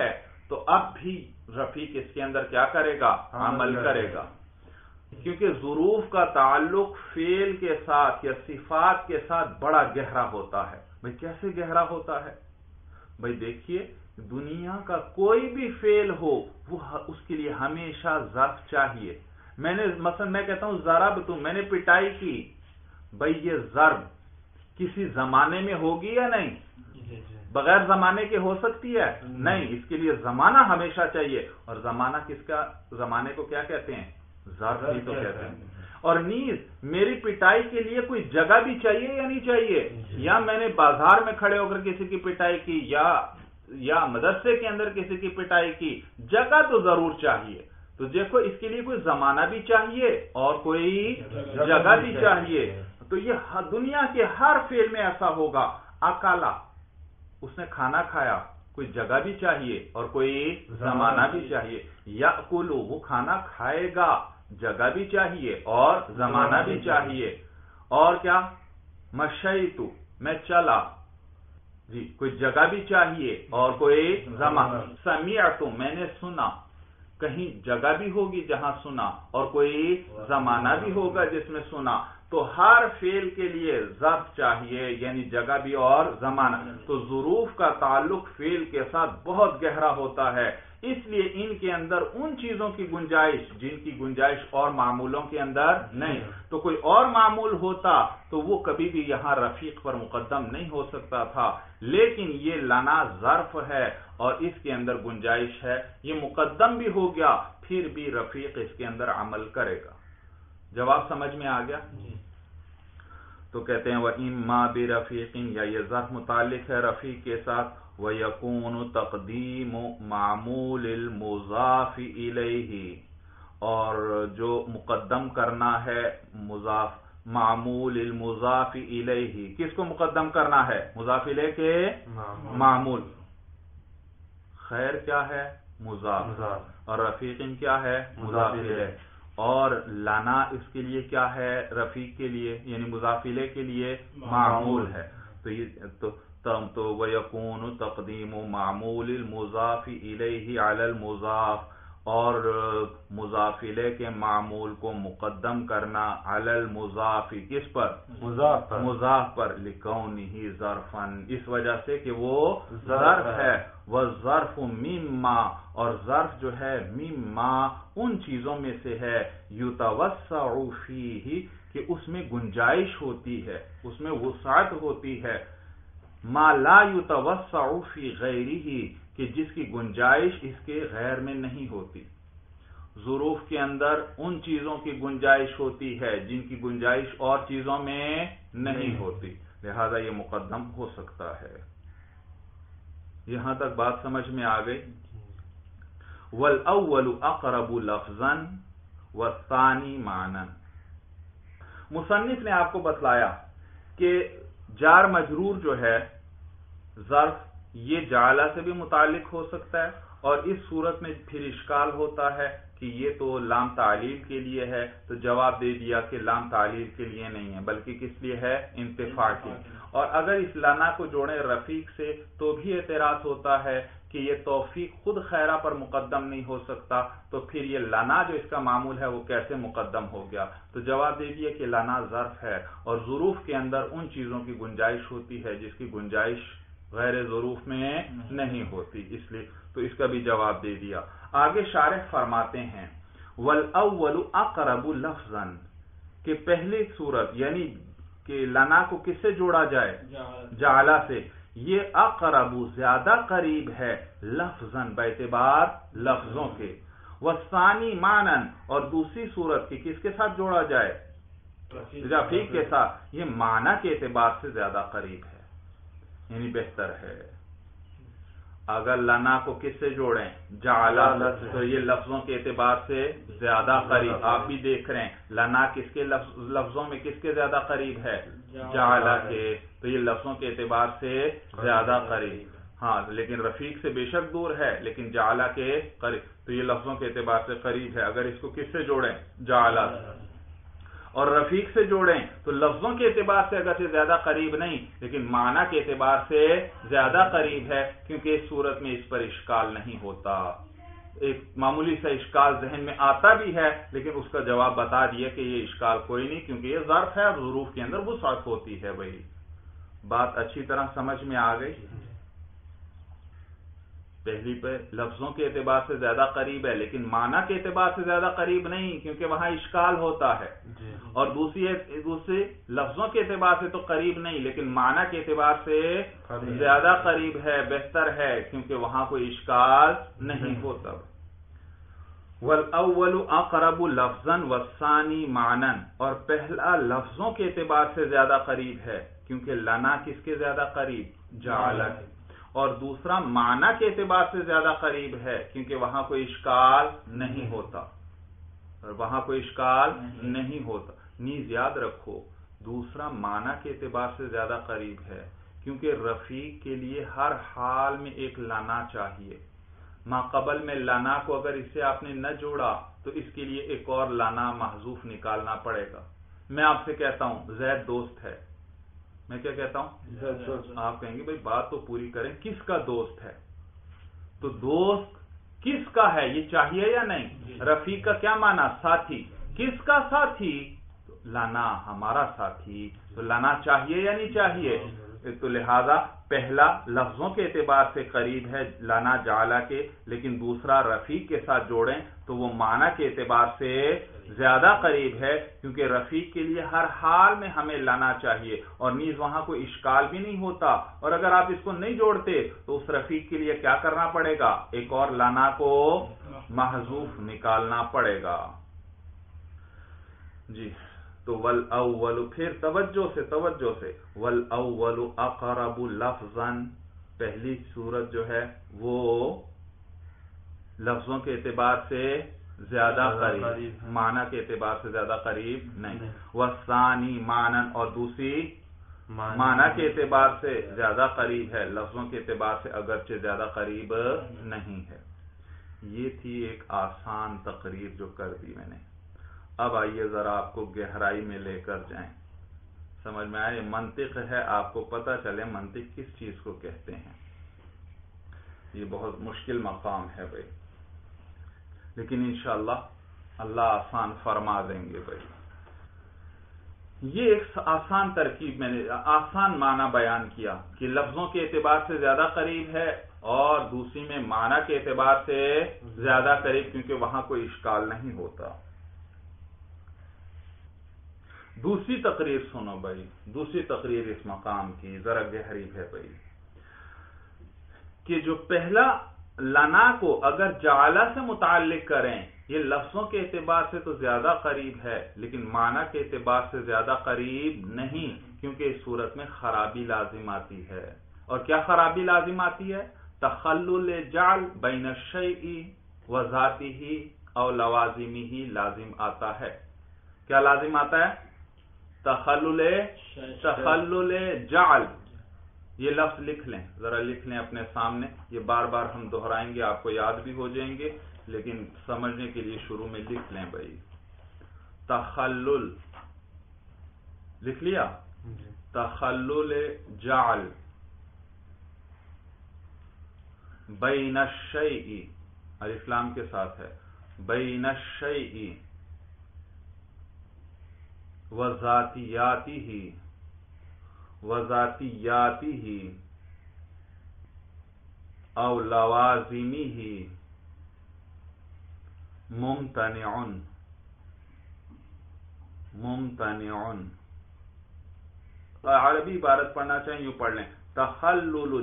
تو اب بھی رفیق اس کے اندر کیا کرے گا؟ عمل کرے گا، کیونکہ ظروف کا تعلق فعل کے ساتھ یا صفات کے ساتھ بڑا گہرا ہوتا ہے۔ بھئی کیسے گہرا ہوتا ہے؟ بھئی دیکھیے، دنیا کا کوئی بھی فعل ہو وہ اس کے لیے ہمیشہ ظرف چاہیے۔ مثلا میں کہتا ہوں ضرب میں نے پٹائی کی، بھئی یہ ضرب کسی زمانے میں ہوگی یا نہیں؟ بغیر زمانے کے ہو سکتی ہے؟ نہیں، اس کے لیے زمانہ ہمیشہ چاہیے، اور زمانہ کس کا؟ زمانے کو کیا کہتے ہیں؟ ظرف ہی تو کہتے ہیں۔ اور نیز میری پٹائی کے لیے کوئی جگہ بھی چاہیے یا نہیں چاہیے؟ یا میں نے بازار میں کھڑے ہو کر کسی کی پٹائی کی یا مدرسے کے اندر کسی کی پٹائی کی، جگہ تو ضرور چاہیے۔ تو دیکھو اس کے لیے کوئی زمانہ بھی چاہیے اور کوئی جگہ بھی چاہیے۔ تو یہ دنیا کے ہر فعل میں ایسا ہوگا۔ اکالا، اس نے کھانا کھایا، کوئی جگہ بھی چاہیے اور کوئی زمانہ بھی چاہیے۔ یاکلو، وہ کھانا کھائے گا، جگہ بھی چاہیے اور زمانہ بھی چاہیے۔ اور کیا؟ مشیتو، میں چلا، جی کوئی جگہ بھی چاہیے اور کوئی زمانہ۔ سمعتو، میں نے سنا، کہیں جگہ بھی ہوگی جہاں سنا اور کوئی زمانہ بھی ہوگا جس میں سنا۔ تو ہر فعل کے لیے ظرف چاہیے، یعنی جگہ بھی اور زمانہ۔ تو ظروف کا تعلق فعل کے ساتھ بہت گہرا ہوتا ہے، اس لیے ان کے اندر ان چیزوں کی گنجائش جن کی گنجائش اور معمولوں کے اندر نہیں۔ تو کوئی اور معمول ہوتا تو وہ کبھی بھی یہاں رفیق پر مقدم نہیں ہو سکتا تھا، لیکن یہ لنا ظرف ہے اور اس کے اندر گنجائش ہے، یہ مقدم بھی ہو گیا، پھر بھی رفیق اس کے اندر عمل کرے گا۔ جواب سمجھ میں آ گیا؟ تو کہتے ہیں وَإِمَّا بِرَفِيقٍ، یا یہ ظرف متعلق ہے رفیق کے ساتھ، وَيَكُونُ تَقْدِيمُ مَعْمُولِ الْمُضَافِ إِلَيْهِ، اور جو مقدم کرنا ہے مضاف معمول المضاف الیہ، کس کو مقدم کرنا ہے؟ مضاف الیہ کے معمول۔ خیر کیا ہے؟ مضاف، اور رفیقن کیا ہے؟ مضاف الیہ۔ اور لنا اس کے لیے کیا ہے؟ رفیق کے لیے یعنی مضاف الیہ کے لیے معمول ہے۔ تو یہ تو وَيَكُونُ تَقْدِيمُ مَعْمُولِ الْمُضَافِ إِلَيْهِ عَلَى الْمُضَافِ، اور مضاف الیہ کے معمول کو مقدم کرنا علی المضاف، کس پر؟ مضاف پر، لِكَوْنِهِ ظَرْفًا، اس وجہ سے کہ وہ ظرف ہے۔ وَالظَّرْفُ مِمَّا، اور ظرف جو ہے مِمَّا ان چیزوں میں سے ہے، يُتَوَسَّعُ فِيهِ، کہ اس میں گنجائش ہوتی ہے، اس میں وسعت ہوتی ہے، ما لا يتوسع فی غیرہ، کہ جس کی گنجائش اس کے غیر میں نہیں ہوتی۔ ظروف کے اندر ان چیزوں کی گنجائش ہوتی ہے جن کی گنجائش اور چیزوں میں نہیں ہوتی، لہذا یہ مقدم ہو سکتا ہے۔ یہاں تک بات سمجھ میں آ گئی؟ وَالْأَوَّلُ أَقْرَبُ لَفْظًا وَالثَّانِي مَعْنًا، مصنف نے آپ کو بتلایا کہ جار مجرور جو ہے ظرف، یہ جعلہ سے بھی متعلق ہو سکتا ہے، اور اس صورت میں پھر اشکال ہوتا ہے کہ یہ تو لام تعلیل کے لیے ہے، تو جواب دے دیا کہ لام تعلیل کے لیے نہیں ہے بلکہ کس لیے ہے؟ انتفاع کے۔ اور اگر اس لنا کو جوڑیں رفیق سے تو بھی اعتراض ہوتا ہے کہ یہ توفیق خود خیرہ پر مقدم نہیں ہو سکتا، تو پھر یہ لنا جو اس کا معمول ہے وہ کیسے مقدم ہو گیا؟ تو جواب دے دیا کہ لنا ظرف ہے، اور ظروف کے اندر ان چیزوں کی گنجائش ہوتی ہے جس کی گنجائش غیر ظروف میں نہیں ہوتی، اس لیے تو اس کا بھی جواب دے دیا۔ آگے شارح فرماتے ہیں وَالْأَوَّلُ أَقْرَبُ لَفْظًا، کہ پہلی صورت یعنی کہ لنا کو کس سے جوڑا جائے؟ جعلہ سے، یہ اقرب زیادہ قریب ہے لفظاً باعتبار لفظوں کے، والثانی معنن، اور دوسری صورت کی کس کے ساتھ جوڑا جائے؟ رفیق کے ساتھ، یہ معنی کے اعتبار سے زیادہ قریب ہے، یعنی بہتر ہے۔ اگر لنا کو کس سے جوڑیں؟ جعلہ، تو یہ لفظوں کے اعتبار سے زیادہ قریب۔ آپ بھی دیکھ رہے ہیں لنا کس کے لفظوں میں کس کے زیادہ قریب ہے؟ جعلہ کے، تو یہ لفظوں کے اعتبار سے زیادہ قریب، ہاں لیکن رفیق سے بے شک دور ہے لیکن جعلہ کے قریب، تو یہ لفظوں کے اعتبار سے قریب ہے اگر اس کو کس سے جوڑیں؟ جعلہ۔ اور رفیق سے جوڑیں تو لفظوں کے اعتبار سے اگرچہ زیادہ قریب نہیں لیکن معنی کے اعتبار سے زیادہ قریب ہے، کیونکہ اس صورت میں اس پر اشکال نہیں ہوتا۔ ایک معمولی سا اشکال ذہن میں آتا بھی ہے لیکن اس کا جواب بتا دیا کہ یہ اشکال کوئی نہیں، کیونکہ یہ ظرف ہے اور ظروف کے اندر وسعت ہوتی ہے۔ بھائی بات اچھی طرح سمجھ میں آ گئی؟ پہلی پہ لفظوں کے اعتبار سے زیادہ قریب ہے لیکن معنی کے اعتبار سے زیادہ قریب نہیں، کیونکہ وہاں اشکال ہوتا ہے، اور دوسری لفظوں کے اعتبار سے تو قریب نہیں لیکن معنی کے اعتبار سے زیادہ قریب ہے، بہتر ہے، کیونکہ وہاں کوئی اشکال نہیں ہوتا۔ وَالْأَوَّلُ أَقْرَبُ لَفْظًا وَالثَّانِي مَعْنًا، اور پہلا لفظوں کے اعتبار سے زیادہ قریب ہے، کیونکہ لنا کس کے زیادہ قریب؟ جعل کے، اور دوسرا معنی کے اعتبار سے زیادہ قریب ہے کیونکہ وہاں کوئی اشکال نہیں ہوتا، اور وہاں کوئی اشکال نہیں ہوتا۔ نیز یاد رکھو دوسرا معنی کے اعتبار سے زیادہ قریب ہے کیونکہ رفیق کے لیے ہر حال میں ایک لنا چاہیے۔ ما قبل میں لنا کو اگر اس سے آپ نے نہ جوڑا تو اس کے لیے ایک اور لنا محذوف نکالنا پڑے گا۔ میں آپ سے کہتا ہوں زید دوست ہے، میں کیا کہتا ہوں؟ آپ کہیں گے بھائی بات تو پوری کریں، کس کا دوست ہے؟ تو دوست کس کا ہے یہ چاہیے یا نہیں؟ رفیق کا کیا معنی؟ ساتھی۔ کس کا ساتھی؟ لنا، ہمارا ساتھی۔ تو لنا چاہیے یا نہیں چاہیے؟ تو لہذا پہلا لفظوں کے اعتبار سے قریب ہے لنا جعلہ کے، لیکن دوسرا رفیق کے ساتھ جوڑیں تو وہ معنی کے اعتبار سے زیادہ قریب ہے، کیونکہ رفیق کے لیے ہر حال میں ہمیں لانا چاہیے، اور نیز وہاں کوئی اشکال بھی نہیں ہوتا، اور اگر آپ اس کو نہیں جوڑتے تو اس رفیق کے لیے کیا کرنا پڑے گا؟ ایک اور لانا کو محذوف نکالنا پڑے گا۔ جی تو والاول، پھر توجہ سے والاول اقرب لفظا، پہلی صورت جو ہے وہ لفظوں کے اعتبار سے زیادہ قریب، معنی کے اعتبار سے زیادہ قریب نہیں۔ والثانی معنی، اور دوسری معنی کے اعتبار سے زیادہ قریب ہے، لفظوں کے اعتبار سے اگرچہ زیادہ قریب نہیں ہے۔ یہ تھی ایک آسان تقریر جو کر دی میں نے۔ اب آئیے ذرا آپ کو گہرائی میں لے کر جائیں، سمجھ میں آئے؟ منطق ہے، آپ کو پتہ چلے منطق کس چیز کو کہتے ہیں۔ یہ بہت مشکل مقام ہے بھائی، لیکن انشاءاللہ اللہ آسان فرما دیں گے بھائی۔ یہ ایک آسان ترکیب میں نے آسان معنی بیان کیا کہ لفظوں کے اعتبار سے زیادہ قریب ہے، اور دوسری میں معنی کے اعتبار سے زیادہ قریب کیونکہ وہاں کوئی اشکال نہیں ہوتا۔ دوسری تقریر سنو بھائی، دوسری تقریر اس مقام کی ذرا گہری ہے بھائی، کہ جو پہلا لنا کو اگر جعلہ سے متعلق کریں، یہ لفظوں کے اعتبار سے تو زیادہ قریب ہے لیکن معنی کے اعتبار سے زیادہ قریب نہیں، کیونکہ اس صورت میں خرابی لازم آتی ہے۔ اور کیا خرابی لازم آتی ہے؟ تخلل جعل بین الشیء و ذاتہ او لوازمہ لازم آتا ہے۔ کیا لازم آتا ہے؟ تخلل جعل۔ یہ لفظ لکھ لیں، ذرا لکھ لیں اپنے سامنے، یہ بار بار ہم دہرائیں گے، آپ کو یاد بھی ہو جائیں گے، لیکن سمجھنے کے لیے شروع میں لکھ لیں بھائی۔ تخلل لکھ لیا؟ تخلل جعل بین الشیء، الف لام کے ساتھ ہے، بین الشیء وذاتیاتہ او لوازمہ ممتنع۔ عربی عبارت پڑھنا چاہیں یوں پڑھ لیں، تخلل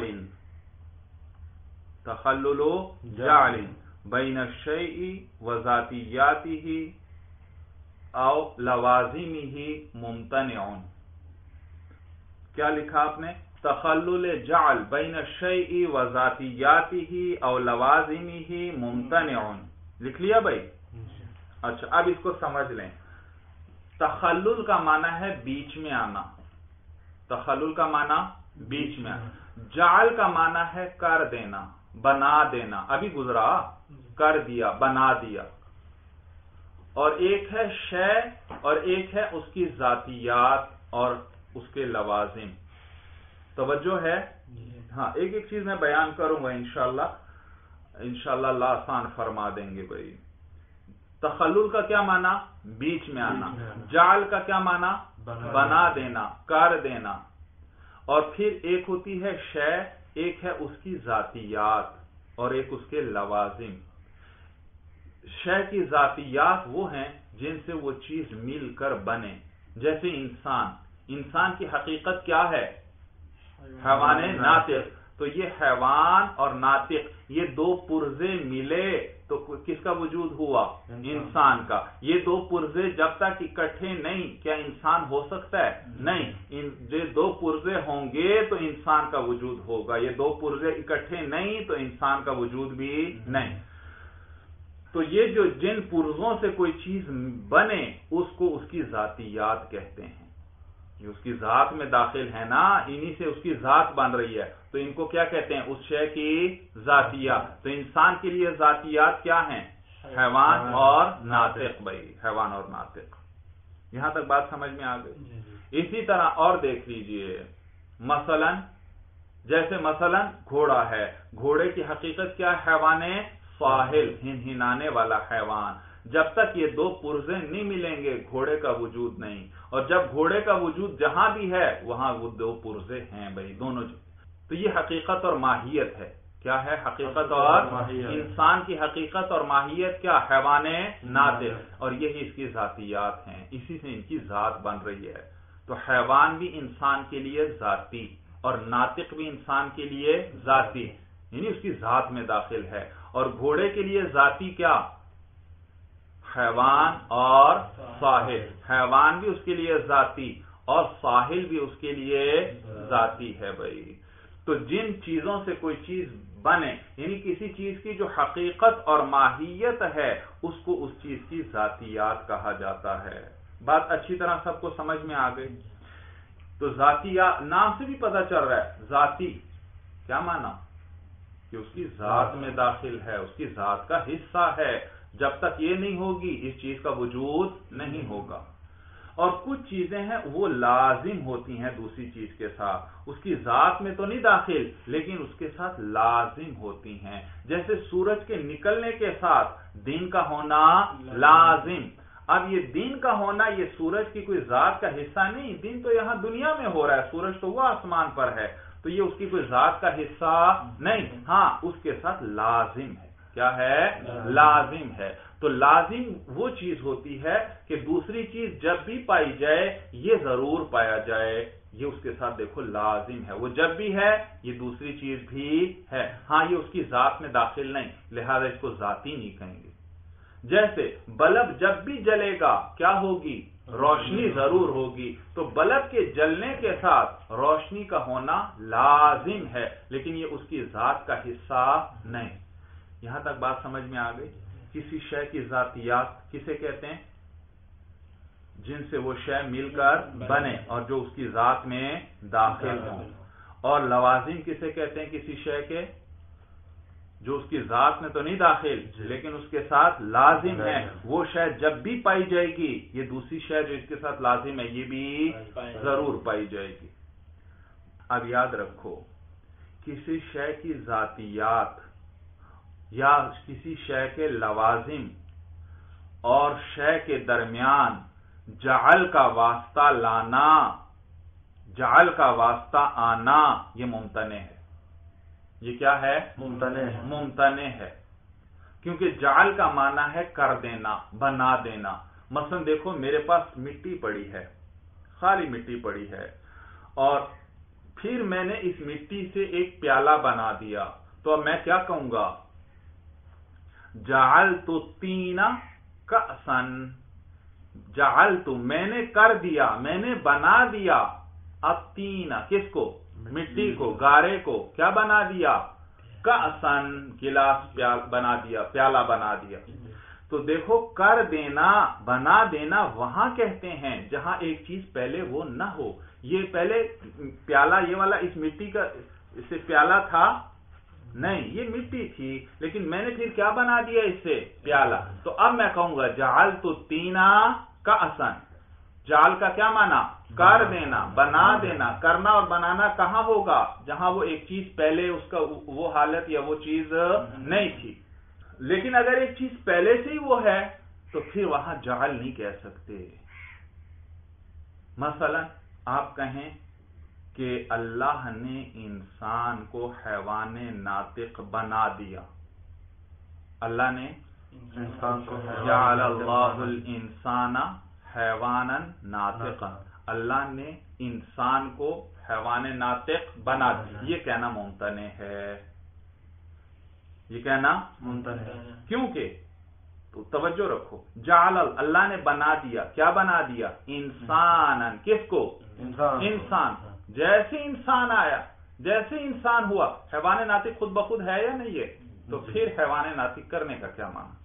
جعل بین الشیء وذاتیاتہ او لوازمہ ممتنع۔ کیا لکھا آپ نے؟ تخلل جعل بین الشیء وذاتیاتہ او لوازمہ ممتنع، لکھ لیا بھائی؟ اچھا اب اس کو سمجھ لیں۔ تخلل کا معنی ہے بیچ میں آنا، تخلل کا معنی بیچ میں آنا۔ جعل کا معنی ہے کر دینا، بنا دینا، ابھی گزرا، کر دیا، بنا دیا۔ اور ایک ہے شے اور ایک ہے اس کی ذاتیات اور اس کے لوازم. توجہ ہے؟ ہاں ایک ایک چیز میں بیان کروں گا انشاءاللہ اللہ آسان فرما دیں گے بھائی. تخلل کا کیا معنی؟ بیچ میں آنا. جعل کا کیا معنی؟ بنا دینا، کر دینا. اور پھر ایک ہوتی ہے شے، ایک ہے اس کی ذاتیات اور ایک اس کے لوازم. شے کی ذاتیات وہ ہیں جن سے وہ چیز مل کر بنے. جیسے انسان کی حقیقت کیا ہے؟ حیوان ناطق. تو یہ حیوان اور ناطق یہ دو پرزے ملے تو کس کا وجود ہوا؟ انسان کا. یہ دو پرزے جب تک اکٹھے نہیں، کیا انسان ہو سکتا ہے؟ نہیں. یہ دو پرزے ہوں گے تو انسان کا وجود ہوگا. یہ دو پرزے اکٹھے نہیں تو انسان کا وجود بھی نہیں. تو یہ جو جن پرزوں سے کوئی چیز بنے اس کو اس کی ذاتیات کہتے ہیں. یہ اس کی ذات میں داخل ہے نا، انہی سے اس کی ذات بن رہی ہے. تو ان کو کیا کہتے ہیں؟ اس شے کی ذاتیات. تو انسان کے لیے ذاتیات کیا ہیں؟ حیوان اور ناطق. بھائی حیوان اور ناطق، یہاں تک بات سمجھ میں آ گئی. اسی طرح اور دیکھ لیجئے، مثلا گھوڑا ہے. گھوڑے کی حقیقت کیا ہے؟ حیوان فاحل، ہنہنانے والا حیوان. جب تک یہ دو پرزے نہیں ملیں گے گھوڑے کا وجود نہیں. اور جب گھوڑے کا وجود جہاں بھی ہے وہاں وہ دو پرزے ہیں بھائی دونوں. تو یہ حقیقت اور ماہیت ہے. کیا ہے؟ حقیقت اور انسان کی حقیقت اور ماہیت کیا؟ حیوان ناطق. اور یہی اس کی ذاتیات ہیں، اسی سے ان کی ذات بن رہی ہے. تو حیوان بھی انسان کے لیے ذاتی اور ناطق بھی انسان کے لیے ذاتی، یعنی اس کی ذات میں داخل ہے. اور گھوڑے کے لیے ذاتی کیا؟ حیوان اور فاحل. حیوان بھی اس کے لیے ذاتی اور فاحل بھی اس کے لیے ذاتی ہے بھائی. تو جن چیزوں سے کوئی چیز بنے، یعنی کسی چیز کی جو حقیقت اور ماہیت ہے اس کو اس چیز کی ذاتیات کہا جاتا ہے. بات اچھی طرح سب کو سمجھ میں آ گئی. تو ذاتیات نام سے بھی پتہ چل رہا ہے. ذاتی کیا معنی؟ کہ اس کی ذات میں داخل ہے، اس کی ذات کا حصہ ہے. جب تک یہ نہیں ہوگی اس چیز کا وجود نہیں ہوگا. اور کچھ چیزیں ہیں وہ لازم ہوتی ہیں دوسری چیز کے ساتھ، اس کی ذات میں تو نہیں داخل لیکن اس کے ساتھ لازم ہوتی ہیں. جیسے سورج کے نکلنے کے ساتھ دن کا ہونا لازم. اب یہ دن کا ہونا یہ سورج کی کوئی ذات کا حصہ نہیں. دن تو یہاں دنیا میں ہو رہا ہے، سورج تو وہ آسمان پر ہے، تو یہ اس کی کوئی ذات کا حصہ نہیں. ہاں اس کے ساتھ لازم ہے. کیا ہے؟ لازم ہے. تو لازم وہ چیز ہوتی ہے کہ دوسری چیز جب بھی پائی جائے یہ ضرور پایا جائے. یہ اس کے ساتھ دیکھو لازم ہے، وہ جب بھی ہے یہ دوسری چیز بھی ہے. ہاں یہ اس کی ذات میں داخل نہیں، لہذا اس کو ذاتی نہیں کہیں گے. جیسے بلب جب بھی جلے گا کیا ہوگی؟ روشنی ضرور ہوگی. تو بلب کے جلنے کے ساتھ روشنی کا ہونا لازم ہے لیکن یہ اس کی ذات کا حصہ نہیں. یہاں تک بات سمجھ میں آ گئی. کسی شے کی ذاتیات کسے کہتے ہیں؟ جن سے وہ شے مل کر بنے اور جو اس کی ذات میں داخل ہوں. اور لوازم کسے کہتے ہیں؟ کسی شے کے جو اس کی ذات میں تو نہیں داخل لیکن اس کے ساتھ لازم ہے. وہ شے جب بھی پائی جائے گی یہ دوسری شے جو اس کے ساتھ لازم ہے یہ بھی ضرور پائی جائے گی. اب یاد رکھو، کسی شے کی ذاتیات یا کسی شے کے لوازم اور شے کے درمیان جعل کا واسطہ لانا، جعل کا واسطہ آنا یہ ممتنع ہے. یہ کیا ہے؟ ممتنع ہے. کیونکہ جعل کا معنی ہے کر دینا، بنا دینا. مثلا دیکھو میرے پاس مٹی پڑی ہے، خالی مٹی پڑی ہے، اور پھر میں نے اس مٹی سے ایک پیالہ بنا دیا. تو اب میں کیا کہوں گا؟ جعلت الطین کأسا. جعلت میں نے کر دیا، میں نے بنا دیا الطین کس کو؟ مٹی کو، گارے کو کیا بنا دیا؟ کأسا گلاس بنا دیا، پیالہ بنا دیا. تو دیکھو کر دینا، بنا دینا وہاں کہتے ہیں جہاں ایک چیز پہلے وہ نہ ہو. یہ پہلے پیالہ یہ والا اس مٹی کا اس سے پیالہ تھا نہیں، یہ مٹی تھی لیکن میں نے پھر کیا بنا دیا اس سے؟ پیالہ. تو اب میں کہوں گا جعلت الطین کأسا. جعل کا کیا معنی؟ کر دینا، بنا دینا. کرنا اور بنانا کہاں ہوگا؟ جہاں وہ ایک چیز پہلے اس کا وہ حالت یا وہ چیز نہیں تھی. لیکن اگر ایک چیز پہلے سے ہی وہ ہے تو پھر وہاں جعل نہیں کہہ سکتے. مثلا آپ کہیں کہ اللہ نے انسان کو حیوان ناطق بنا دیا. اللہ نے انسان کو جعل اللہ الانسان حیوانا ناطقا. اللہ نے انسان کو حیوان ناطق بنا دیا. یہ کہنا ممتنع ہے. یہ کہنا ممتنع ہے. کیونکہ تو توجہ رکھو، جعل اللہ نے بنا دیا. کیا بنا دیا؟ انسانا. کس کو؟ انسان. جیسے انسان آیا، جیسے انسان ہوا، حیوان ناطق خود بخود ہے یا نہیں ہے؟ تو پھر حیوان ناطق کرنے کا کیا معنی؟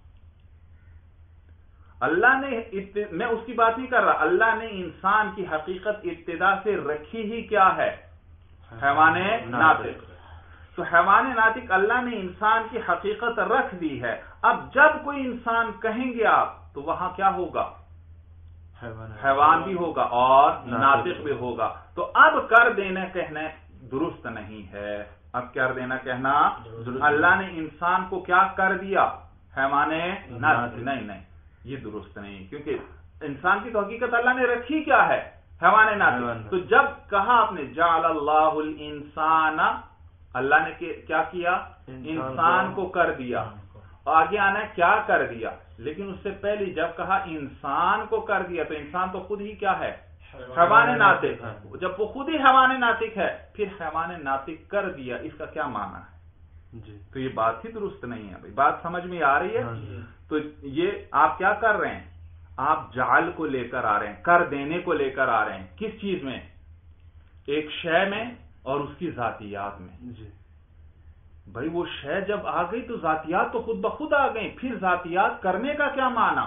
اللہ نے میں اس کی بات نہیں کر رہا. اللہ نے انسان کی حقیقت ابتدا سے رکھی ہی کیا ہے؟ حیوان ناطق. تو حیوان ناطق اللہ نے انسان کی حقیقت رکھ دی ہے. اب جب کوئی انسان کہیں گے آپ تو وہاں کیا ہوگا؟ حیوان بھی ہوگا اور ناطق بھی ہوگا. تو اب کر دینا کہنا درست نہیں ہے. اب کر دینا کہنا اللہ نے انسان کو کیا کر دیا؟ حیوان ناطق. نہیں، یہ درست نہیں، کیونکہ انسان کی تو حقیقت اللہ نے رکھی کیا ہے؟ حیوان ناطق. تو جب کہا آپ نے جعل اللہ الانسان، اللہ نے کیا کیا؟ انسان کو کر دیا. آگے آنا ہے کیا کر دیا. لیکن اس سے پہلے جب کہا انسان کو کر دیا تو انسان تو خود ہی کیا ہے؟ حیوان ناطق. جب وہ خود ہی حیوان ناطق ہے پھر حیوان ناطق کر دیا، اس کا کیا معنی ہے؟ تو یہ بات ہی درست نہیں ہے. بھائی بات سمجھ میں آ رہی ہے؟ تو یہ آپ کیا کر رہے ہیں؟ آپ جعل کو لے کر آ رہے ہیں، کر دینے کو لے کر آ رہے ہیں. کس چیز میں؟ ایک شے میں اور اس کی ذاتیات میں. بھائی وہ شے جب آ گئی تو ذاتیات تو خود بخود آ گئی، پھر ذاتیات کرنے کا کیا معنی؟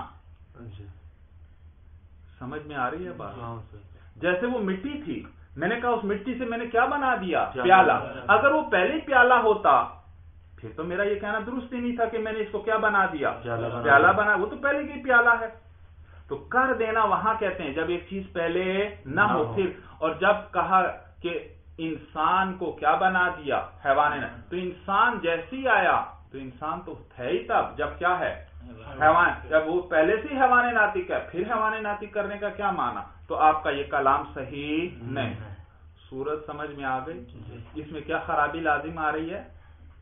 سمجھ میں آ رہی ہے بات؟ جیسے وہ مٹی تھی، میں نے کہا اس مٹی سے میں نے کیا بنا دیا؟ پیالہ. اگر وہ پہلے پیالہ ہوتا پھر تو میرا یہ کہنا درست ہی نہیں تھا کہ میں نے اس کو کیا بنا دیا؟ پیالہ بنا. وہ تو پہلے کی پیالہ ہے. تو کر دینا وہاں کہتے ہیں جب ایک چیز پہلے نہ ہو. پھر اور جب کہا کہ انسان کو کیا بنا دیا؟ حیوان. تو انسان جیسے ہی آیا تو انسان تو ہے ہی تب جب کیا ہے؟ حیوان. جب وہ پہلے سے حیوان ناطق ہے پھر حیوان ناطق کرنے کا کیا معنی؟ تو آپ کا یہ کلام صحیح نہیں. صورت سمجھ میں آ گئی؟ اس میں کیا خرابی لازم آ رہی ہے؟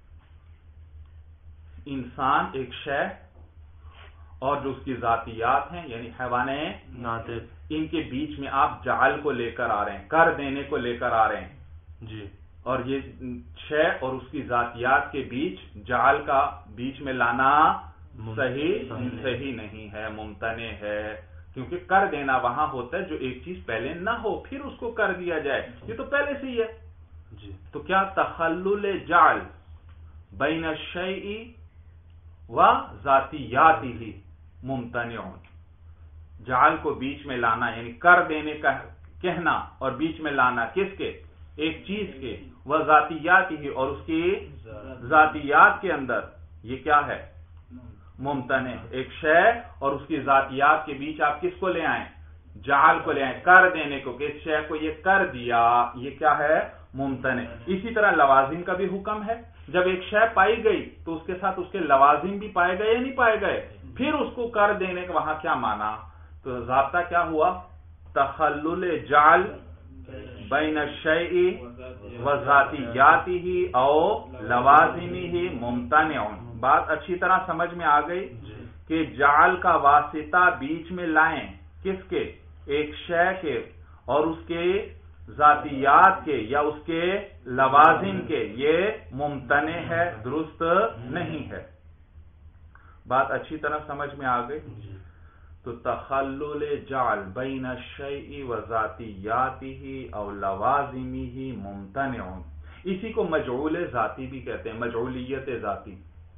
انسان ایک شے اور جو اس کی ذاتیات ہیں یعنی حیوان ناطق، ان کے بیچ میں آپ جعل کو لے کر آ رہے ہیں، کر دینے کو لے کر آ رہے ہیں. جی. اور یہ شے اور اس کی ذاتیات کے بیچ جعل کا بیچ میں لانا صحیح نہیں ہے، ممتنع ہے. کیونکہ کر دینا وہاں ہوتا ہے جو ایک چیز پہلے نہ ہو پھر اس کو کر دیا جائے. یہ تو پہلے سے ہی ہے. جی. تو کیا تخلل جعل بین الشیء و ذاتیاتہ ممتنع. جعل کو بیچ میں لانا یعنی کر دینے کا کہنا اور بیچ میں لانا کس کے؟ ایک چیز کے. وہ ذاتیات ہی اور اس کی ذاتیات کے اندر یہ کیا ہے؟ ممتنع. ایک شے اور اس کی ذاتیات کے بیچ آپ کس کو لے آئیں؟ جعل کو لے آئیں، کر دینے کو کہ اس شے کو یہ کر دیا. یہ کیا ہے؟ ممتنع. اسی طرح لوازم کا بھی حکم ہے. جب ایک شے پائی گئی تو اس کے ساتھ اس کے لوازم بھی پائے گئے یا نہیں پائے گئے؟ پھر اس کو کر دینے کا وہاں کیا مانا؟ تو ضابطہ کیا ہوا؟ تخلل جعل بین الشیء و ذاتیاتہ او لوازمہ ممتنع. بات اچھی طرح سمجھ میں آ گئی کہ جعل کا واسطہ بیچ میں لائیں کس کے؟ ایک شے کے اور اس کے ذاتیات کے یا اس کے لوازم کے. یہ ممتنع ہے، درست نہیں ہے. بات اچھی طرح سمجھ میں آ گئی. تو تخلل جعل بین الشیء و ذاتیاتہ او لوازمہ ممتنع. اسی کو مجعول ذاتی بھی کہتے ہیں، مجعولیت ذاتی.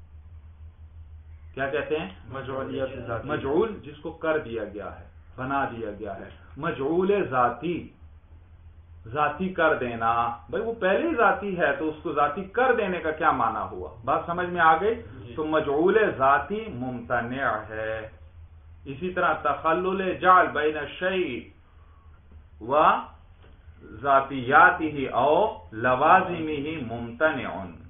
کیا کہتے ہیں؟ مجعولیت ذاتی. مجعول جس کو کر دیا گیا ہے، بنا دیا گیا ہے. مجعول ذاتی ذاتی کر دینا، بھائی وہ پہلے ہی ذاتی ہے تو اس کو ذاتی کر دینے کا کیا معنی ہوا؟ بات سمجھ میں آ گئی؟ تو مجعول ذاتی ممتنع ہے. اسی طرح تخلل جعل بین الشیء و ذاتیاتہ او لوازمہ ممتنع.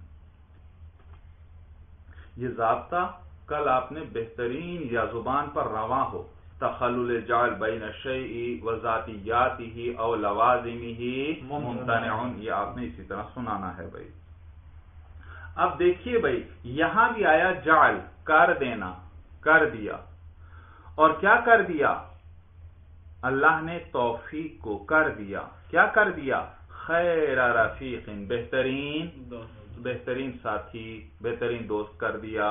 یہ ضابطہ کل آپ نے بہترین یا زبان پر رواں ہو، تخلل جعل بین الشیء و ذاتیاتہ او لوازمہ ممتنع، یہ آپ نے اسی طرح سنانا ہے بھائی. اب دیکھیے بھائی یہاں بھی آیا جعل، کر دینا، کر دیا، اور کیا کر دیا؟ اللہ نے توفیق کو کر دیا. کیا کر دیا؟ خیر رفیق، بہترین ساتھی، بہترین دوست کر دیا.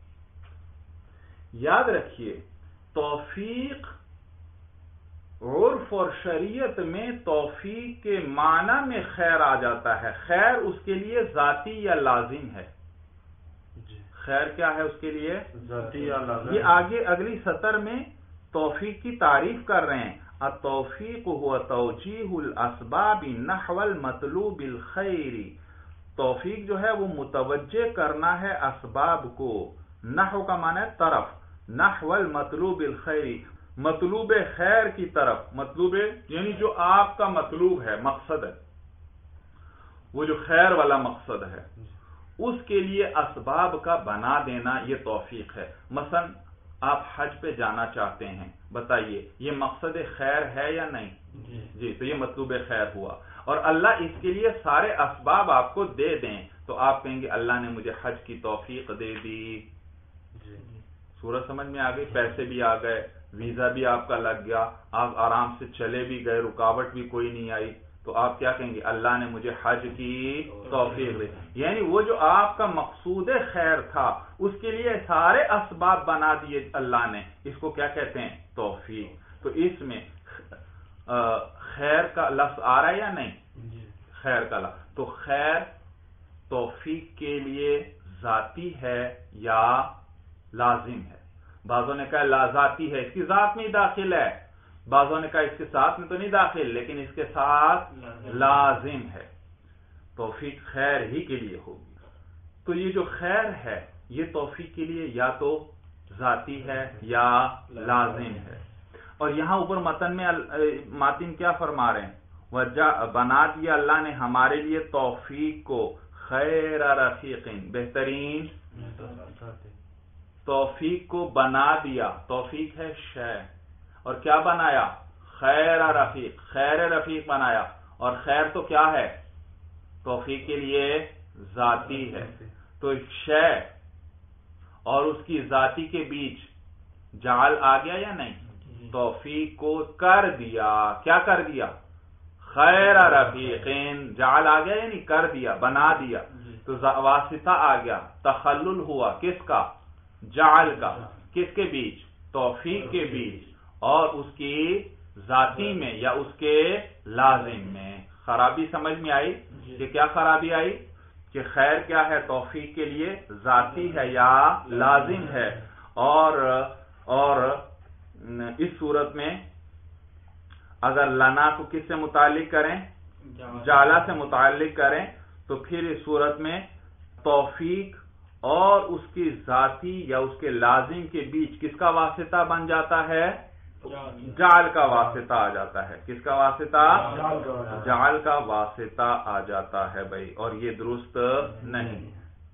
یاد رکھیے توفیق عرف اور شریعت میں توفیق کے معنی میں خیر آ جاتا ہے. خیر اس کے لیے ذاتی یا لازم ہے. خیر کیا ہے اس کے لیے؟ ذاتی یا لازم. یہ آگے اگلی سطر میں توفیق کی تعریف کر رہے ہیں. التوفیق هو توجیہ الاسباب نحو المطلوب الخیر. توفیق جو ہے وہ متوجہ کرنا ہے اسباب کو. نحو کا معنی ہے طرف، نحو المطلوب الخیر، مطلوب خیر کی طرف. مطلوب یعنی جو آپ کا مطلوب ہے، مقصد ہے، وہ جو خیر والا مقصد ہے اس کے لیے اسباب کا بنا دینا، یہ توفیق ہے. مثلا آپ حج پہ جانا چاہتے ہیں، بتائیے یہ مقصد خیر ہے یا نہیں؟ جی، تو یہ مطلوب خیر ہوا. اور اللہ اس کے لیے سارے اسباب آپ کو دے دیں تو آپ کہیں گے اللہ نے مجھے حج کی توفیق دے دی. سورج سمجھ میں آ گئی؟ پیسے بھی آ گئے، ویزا بھی آپ کا لگ گیا، آپ آرام سے چلے بھی گئے، رکاوٹ بھی کوئی نہیں آئی، تو آپ کیا کہیں گے؟ اللہ نے مجھے حج کی توفیق دی. یعنی وہ جو آپ کا مقصود خیر تھا اس کے لیے سارے اسباب بنا دیے اللہ نے. اس کو کیا کہتے ہیں؟ توفیق. تو اس میں خیر کا لفظ آ رہا ہے یا نہیں؟ خیر کا لفظ. تو خیر توفیق کے لیے ذاتی ہے یا لازم ہے؟ بعضوں نے کہا لا ذاتی ہے، اس کی ذات میں ہی داخل ہے. بعضوں نے کہا اس کے ساتھ میں تو نہیں داخل لیکن اس کے ساتھ لازم ہے. توفیق خیر ہی کے لیے ہوگی. تو یہ جو خیر ہے یہ توفیق کے لیے یا تو ذاتی ہے یا لازم ہے. اور یہاں اوپر متن میں ماتن کیا فرما رہے ہیں؟ وجہ بنا دیا اللہ نے ہمارے لیے توفیق کو خیر رفیق، بہترین توفیق کو بنا دیا. توفیق ہے شے، اور کیا بنایا؟ خیر رفیق، خیر رفیق بنایا. اور خیر تو کیا ہے؟ توفیق کے لیے ذاتی ہے. تو شے اور اس کی ذاتی کے بیچ جعل آ گیا یا نہیں؟ توفیق کو کر دیا. کیا کر دیا؟ خیر رفیقین. جعل آ گیا یعنی کر دیا، بنا دیا. تو واسطہ آ گیا، تخلل ہوا کس کا؟ جعل کا. کس کے بیچ؟ توفیق کے بیچ اور اس کی ذاتی میں یا اس کے لازم میں. خرابی سمجھ میں آئی کہ کیا خرابی آئی؟ کہ خیر کیا ہے؟ توفیق کے لیے ذاتی ہے یا لازم ہے. اور اس صورت میں اگر لنا کو کس سے متعلق کریں؟ جعلہ سے متعلق کریں تو پھر اس صورت میں توفیق اور اس کی ذاتی یا اس کے لازم کے بیچ کس کا واسطہ بن جاتا ہے؟ جعل کا واسطہ آ جاتا ہے. کس کا واسطہ؟ جعل کا واسطہ آ جاتا ہے بھائی، اور یہ درست نہیں.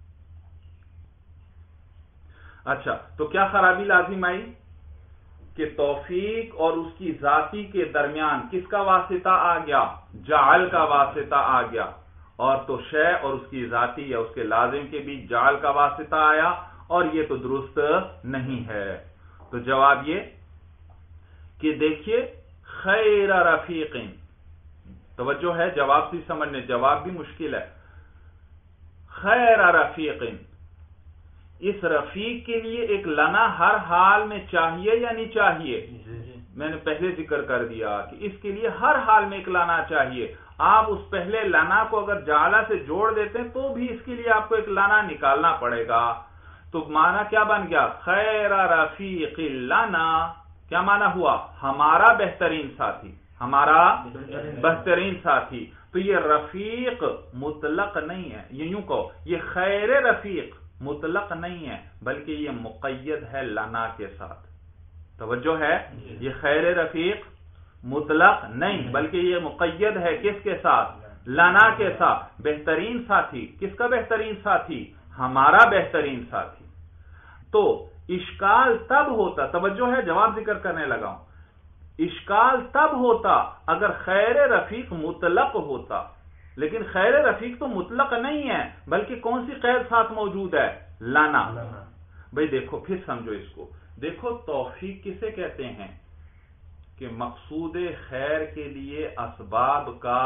اچھا، تو کیا خرابی لازم آئی؟ کہ توفیق اور اس کی ذاتی کے درمیان کس کا واسطہ آ گیا؟ جعل کا واسطہ آ گیا. اور تو شے اور اس کی ذاتی یا اس کے لازم کے بیچ جعل کا واسطہ آیا، اور یہ تو درست نہیں ہے. تو جواب یہ کہ دیکھیے خیر رفیق، توجہ ہے جواب سے سمجھنے، جواب بھی مشکل ہے. خیر رفیق، اس رفیق کے لیے ایک لنا ہر حال میں چاہیے یا نہیں چاہیے؟ میں نے پہلے ذکر کر دیا کہ اس کے لیے ہر حال میں ایک لنا چاہیے. آپ اس پہلے لنا کو اگر جعلہ سے جوڑ دیتے ہیں تو بھی اس کے لیے آپ کو ایک لنا نکالنا پڑے گا. تو معنی کیا بن گیا؟ خیر رفیق لنا. کیا معنی ہوا؟ ہمارا بہترین ساتھی، ہمارا بہترین ساتھی. تو یہ رفیق مطلق نہیں ہے، یہ یوں کہو یہ خیر رفیق مطلق نہیں ہے بلکہ یہ مقید ہے لنا کے ساتھ. توجہ ہے، یہ خیر رفیق مطلق نہیں بلکہ یہ مقید ہے کس کے ساتھ؟ لنا کے ساتھ. بہترین ساتھی کس کا بہترین ساتھی؟ ہمارا بہترین ساتھی. تو اشکال تب ہوتا، توجہ ہے جواب ذکر کرنے لگا ہوں، اشکال تب ہوتا اگر خیر رفیق مطلق ہوتا، لیکن خیر رفیق تو مطلق نہیں ہے بلکہ کون سی قید ساتھ موجود ہے؟ لانا. بھئی دیکھو پھر سمجھو اس کو، دیکھو توفیق کسے کہتے ہیں کہ مقصود خیر کے لیے اسباب کا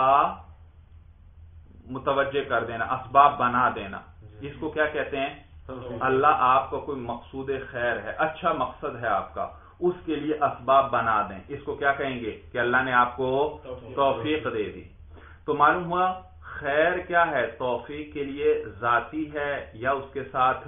متوجہ کر دینا، اسباب بنا دینا، اس کو کیا کہتے ہیں؟ اللہ آپ کو کوئی مقصود خیر ہے، اچھا مقصد ہے آپ کا، اس کے لیے اسباب بنا دیں، اس کو کیا کہیں گے کہ اللہ نے آپ کو توفیق دے دی. تو معلوم ہوا خیر کیا ہے؟ توفیق کے لیے ذاتی ہے یا اس کے ساتھ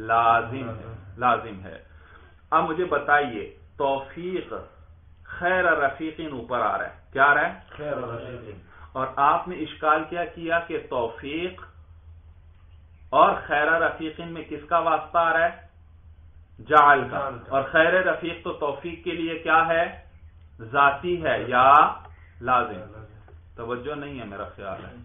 لازم ہے. اب مجھے بتائیے توفیق خیر رفیقین اوپر آ رہا ہے، کیا آ رہا ہے؟ خیر رفیقین. اور آپ نے اشکال کیا کیا کہ توفیق اور خیر رفیقین میں کس کا واسطہ آ رہا ہے؟ جعل کا. اور خیر رفیق تو توفیق کے لیے کیا ہے؟ ذاتی ہے یا لازم؟ توجہ نہیں ہے میرا خیال ہے.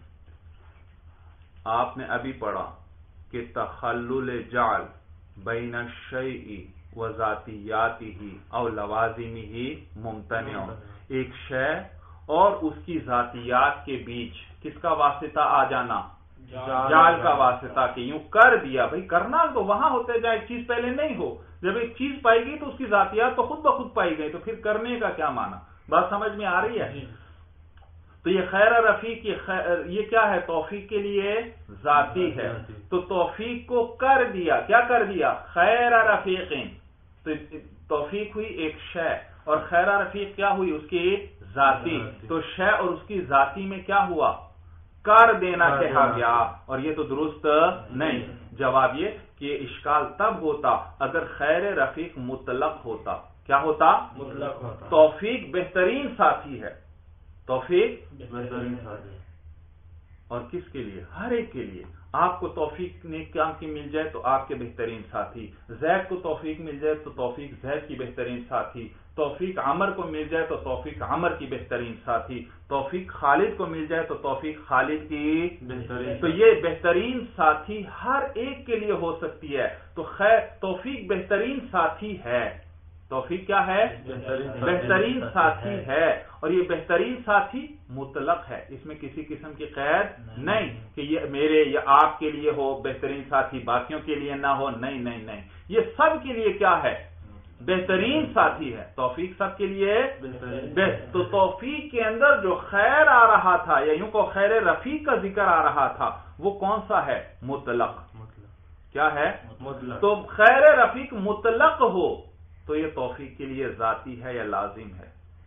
آپ نے ابھی پڑھا کہ تخلل جعل بین الشیء و ذاتیاتہ او لوازمہ ممتنع. ایک شے اور اس کی ذاتیات کے بیچ کس کا واسطہ آ جانا؟ جعل کا واسطہ. کہ یوں کر دیا، بھئی کرنا تو وہاں ہوتے جائے، ایک چیز پہلے نہیں ہو، جب ایک چیز پائی گئی تو اس کی ذاتیات تو خود بخود پائی گئی، تو پھر کرنے کا کیا معنی؟ بات سمجھ میں آ رہی ہے؟ تو یہ خیر رفیق یہ کیا ہے؟ توفیق کے لیے ذاتی ہے. تو توفیق کو کر دیا، کیا کر دیا؟ خیر رفیقین. تو توفیق ہوئی ایک شے اور خیر رفیق کیا ہوئی؟ اس کی ذاتی. تو شے اور اس کی ذاتی میں کیا ہوا؟ کر دینا کہا گیا، اور یہ تو درست نہیں. جواب یہ کہ اشکال تب ہوتا اگر خیر رفیق مطلق ہوتا. کیا ہوتا؟ مطلق ہوتا. توفیق بہترین ساتھی ہے، توفیق بہترین ساتھی. اور کس کے لیے؟ ہر ایک کے لیے. آپ کو توفیق نیک کام کی مل جائے تو آپ کے بہترین ساتھی، زید کو توفیق مل جائے تو توفیق زید کی بہترین ساتھی، توفیق عمر کو مل جائے تو توفیق عمر کی بہترین ساتھی، توفیق خالد کو مل جائے تو توفیق خالد کی بہترین. تو یہ بہترین ساتھی ہر ایک کے لیے ہو سکتی ہے. تو خیر توفیق بہترین ساتھی ہے. توفیق کیا ہے؟ بہترین ساتھی ہے. اور یہ بہترین ساتھی مطلق ہے، اس میں کسی قسم کی قید نہیں کہ یہ میرے یا آپ کے لیے ہو بہترین ساتھی، باقیوں کے لیے نہ ہو. نہیں نہیں نہیں، یہ سب کے لیے کیا ہے؟ بہترین ساتھی ہے. توفیق سب کے لیے. تو توفیق کے اندر جو خیر آ رہا تھا یا یوں کو خیر رفیق کا ذکر آ رہا تھا وہ کون سا ہے؟ مطلق. کیا ہے؟ مطلق. تو خیر رفیق مطلق ہو تو یہ توفیق کے لیے ذاتی ہے یا لازم ہے؟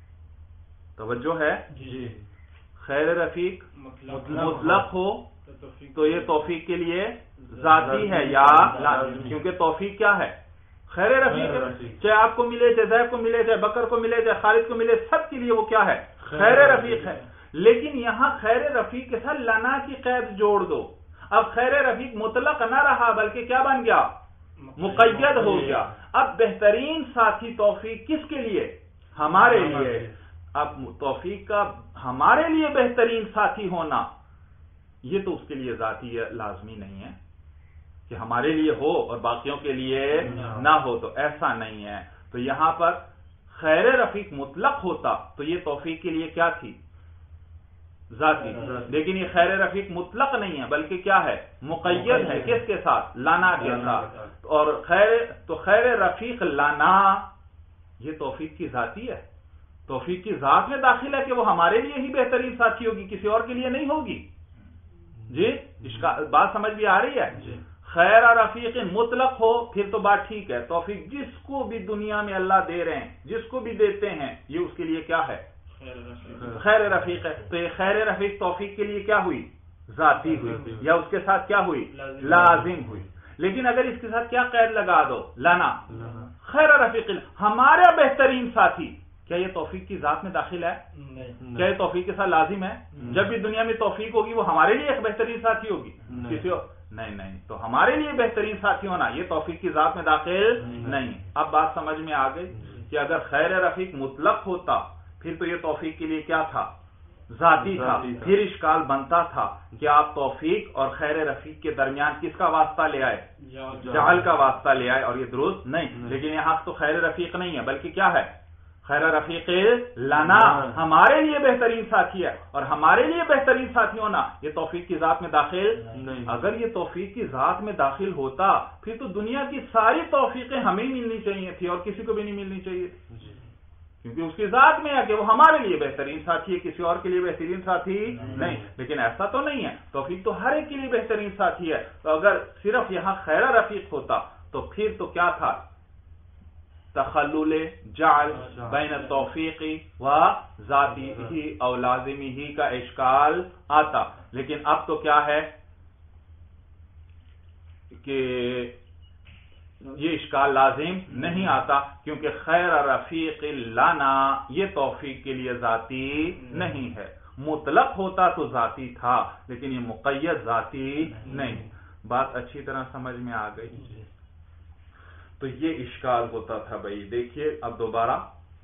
توجہ ہے جی. خیر رفیق مطلق ہو تو یہ توفیق کے لیے ذاتی ہے یا لازم؟ کیونکہ توفیق کیا ہے؟ خیر رفیق. چاہے آپ کو ملے، چاہے زید کو ملے، چاہے بکر کو ملے، چاہے خالد کو ملے، سب کے لیے وہ کیا ہے؟ خیر رفیق ہے. لیکن یہاں خیر رفیق کے ساتھ لنا کی قید جوڑ دو. اب خیر رفیق مطلق نہ رہا بلکہ کیا بن گیا؟ مقید ہو گیا. اب بہترین ساتھی توفیق کس کے لیے؟ ہمارے لیے. اب توفیق کا ہمارے لیے بہترین ساتھی ہونا یہ تو اس کے لیے ذاتی لازمی نہیں ہے کہ ہمارے لیے ہو اور باقیوں کے لیے نہ ہو. تو ایسا نہیں ہے. تو یہاں پر خیر رفیق مطلق ہوتا تو یہ توفیق کے لیے کیا تھی؟ ذاتی. لیکن یہ خیر رفیق مطلق نہیں ہے بلکہ کیا ہے؟ مقید ہے. کس کے ساتھ؟ لانا کے ساتھ. اور خیر رفیق لانا یہ توفیق کی ذاتی ہے. توفیق کی ذات میں داخل ہے کہ وہ ہمارے لیے ہی بہترین ساتھی ہوگی، کسی اور کے لیے نہیں ہوگی. جی بات سمجھ بھی آ رہی ہے؟ خیر رفیق مطلق ہو پھر تو بات ٹھیک ہے. توفیق جس کو بھی دنیا میں اللہ دے رہے ہیں، جس کو بھی دیتے ہیں، یہ اس کے لیے کیا ہے؟ خیر رفیق ہے. تو یہ خیر رفیق توفیق کے لیے کیا ہوئی؟ ذاتی ہوئی. یا اس کے ساتھ کیا ہوئی؟ لازم ہوئی. لیکن اگر اس کے ساتھ کیا قید لگا دو؟ لانا. خیر رفیق ہمارا بہترین ساتھی. کیا یہ توفیق کی ذات میں داخل ہے؟ کیا یہ توفیق کے ساتھ لازم ہے؟ جب بھی دنیا میں توفیق ہوگی وہ ہمارے لیے ایک بہترین ساتھی ہوگی کسی اور نہیں، تو ہمارے لیے بہترین ساتھی ہونا یہ توفیق کی ذات میں داخل نہیں۔ اب بات سمجھ میں آ گئی کہ اگر خیر رفیق مطلق ہوتا پھر تو یہ توفیق کے لیے کیا تھا؟ ذاتی تھا۔ پھر اشکال بنتا تھا کہ آپ توفیق اور خیر رفیق کے درمیان کس کا واسطہ لے آئے؟ جعل کا واسطہ لے آئے، اور یہ درست نہیں۔ لیکن یہاں تو خیر رفیق نہیں ہے بلکہ کیا ہے؟ خیر رفیق لنا، ہمارے لیے بہترین ساتھی ہے، اور ہمارے لیے بہترین ساتھی ہونا یہ توفیق کی ذات میں داخل نہیں۔ اگر یہ توفیق کی ذات میں داخل ہوتا پھر تو دنیا کی ساری توفیقیں ہمیں ملنی چاہیے تھی اور کسی کو بھی نہیں ملنی چاہیے تھی، کیونکہ اس کی ذات میں ہے کہ وہ ہمارے لیے بہترین ساتھی ہے، کسی اور کے لیے بہترین ساتھی نہیں۔ لیکن ایسا تو نہیں ہے، توفیق تو ہر ایک کے لیے بہترین ساتھی ہے۔ تو اگر صرف یہاں خیر رفیق ہوتا تو پھر تو کیا تھا؟ تخلل جعل بین التوفیق و ذاتی ہی او لازمی ہی کا اشکال آتا۔ لیکن اب تو کیا ہے کہ یہ اشکال لازم نہیں آتا، کیونکہ خیر رفیق لنا یہ توفیق کے لیے ذاتی نہیں ہے۔ مطلق ہوتا تو ذاتی تھا، لیکن یہ مقید ذاتی نہیں۔ بات اچھی طرح سمجھ میں آ گئی؟ تو یہ اشکال ہوتا تھا بھائی۔ دیکھیے اب دوبارہ،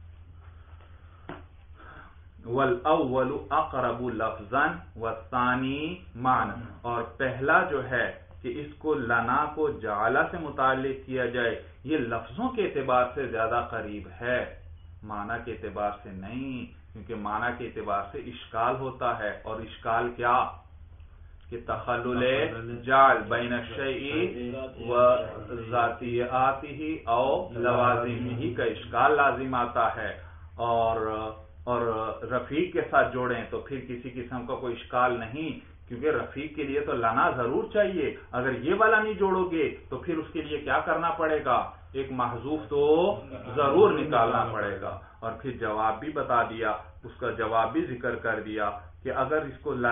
والاول اقرب لفظا والثانی معنی، اور پہلا جو ہے کہ اس کو لنا کو جعل سے متعلق کیا جائے یہ لفظوں کے اعتبار سے زیادہ قریب ہے، معنی کے اعتبار سے نہیں، کیونکہ معنی کے اعتبار سے اشکال ہوتا ہے، اور اشکال کیا کہ تخلل جعل بین الشیء و ذاتیاتہ او لوازمہ کا اشکال لازم آتا ہے، اور رفیق کے ساتھ جوڑیں تو پھر کسی قسم کا کوئی اشکال نہیں، کیونکہ رفیق کے لیے تو لنا ضرور چاہیے۔ اگر یہ والا نہیں جوڑو گے تو پھر اس کے لیے کیا کرنا پڑے گا؟ ایک محذوف تو ضرور نکالنا پڑے گا۔ اور پھر جواب بھی بتا دیا، اس کا جواب بھی ذکر کر دیا کہ اگر اس کو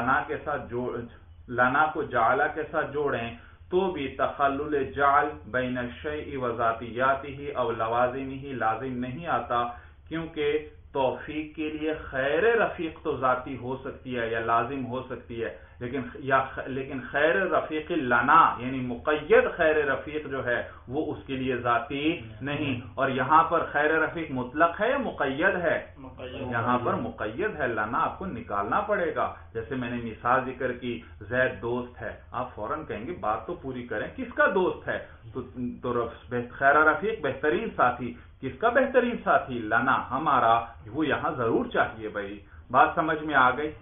لنا کو جعلہ کے ساتھ جوڑیں تو بھی تخلل جعل بین الشیء و ذاتیاتہ او لوازمہ لازم نہیں آتا، کیونکہ توفیق کے لیے خیر رفیق تو ذاتی ہو سکتی ہے یا لازم ہو سکتی ہے، لیکن خیر رفیق لنا یعنی مقید خیر رفیق جو ہے وہ اس کے لیے ذاتی نہیں۔ اور یہاں پر خیر رفیق مطلق ہے یا مقید ہے؟ یہاں پر مقید ہے، لنا آپ کو نکالنا پڑے گا۔ جیسے میں نے مثال ذکر کی، زید دوست ہے، آپ فوراً کہیں گے بات تو پوری کریں، کس کا دوست ہے؟ تو خیر رفیق بہترین ساتھی، کس کا بہترین ساتھی؟ لنا، ہمارا، وہ یہاں ضرور چاہیے بھائی۔ بات سمجھ میں آ گئی؟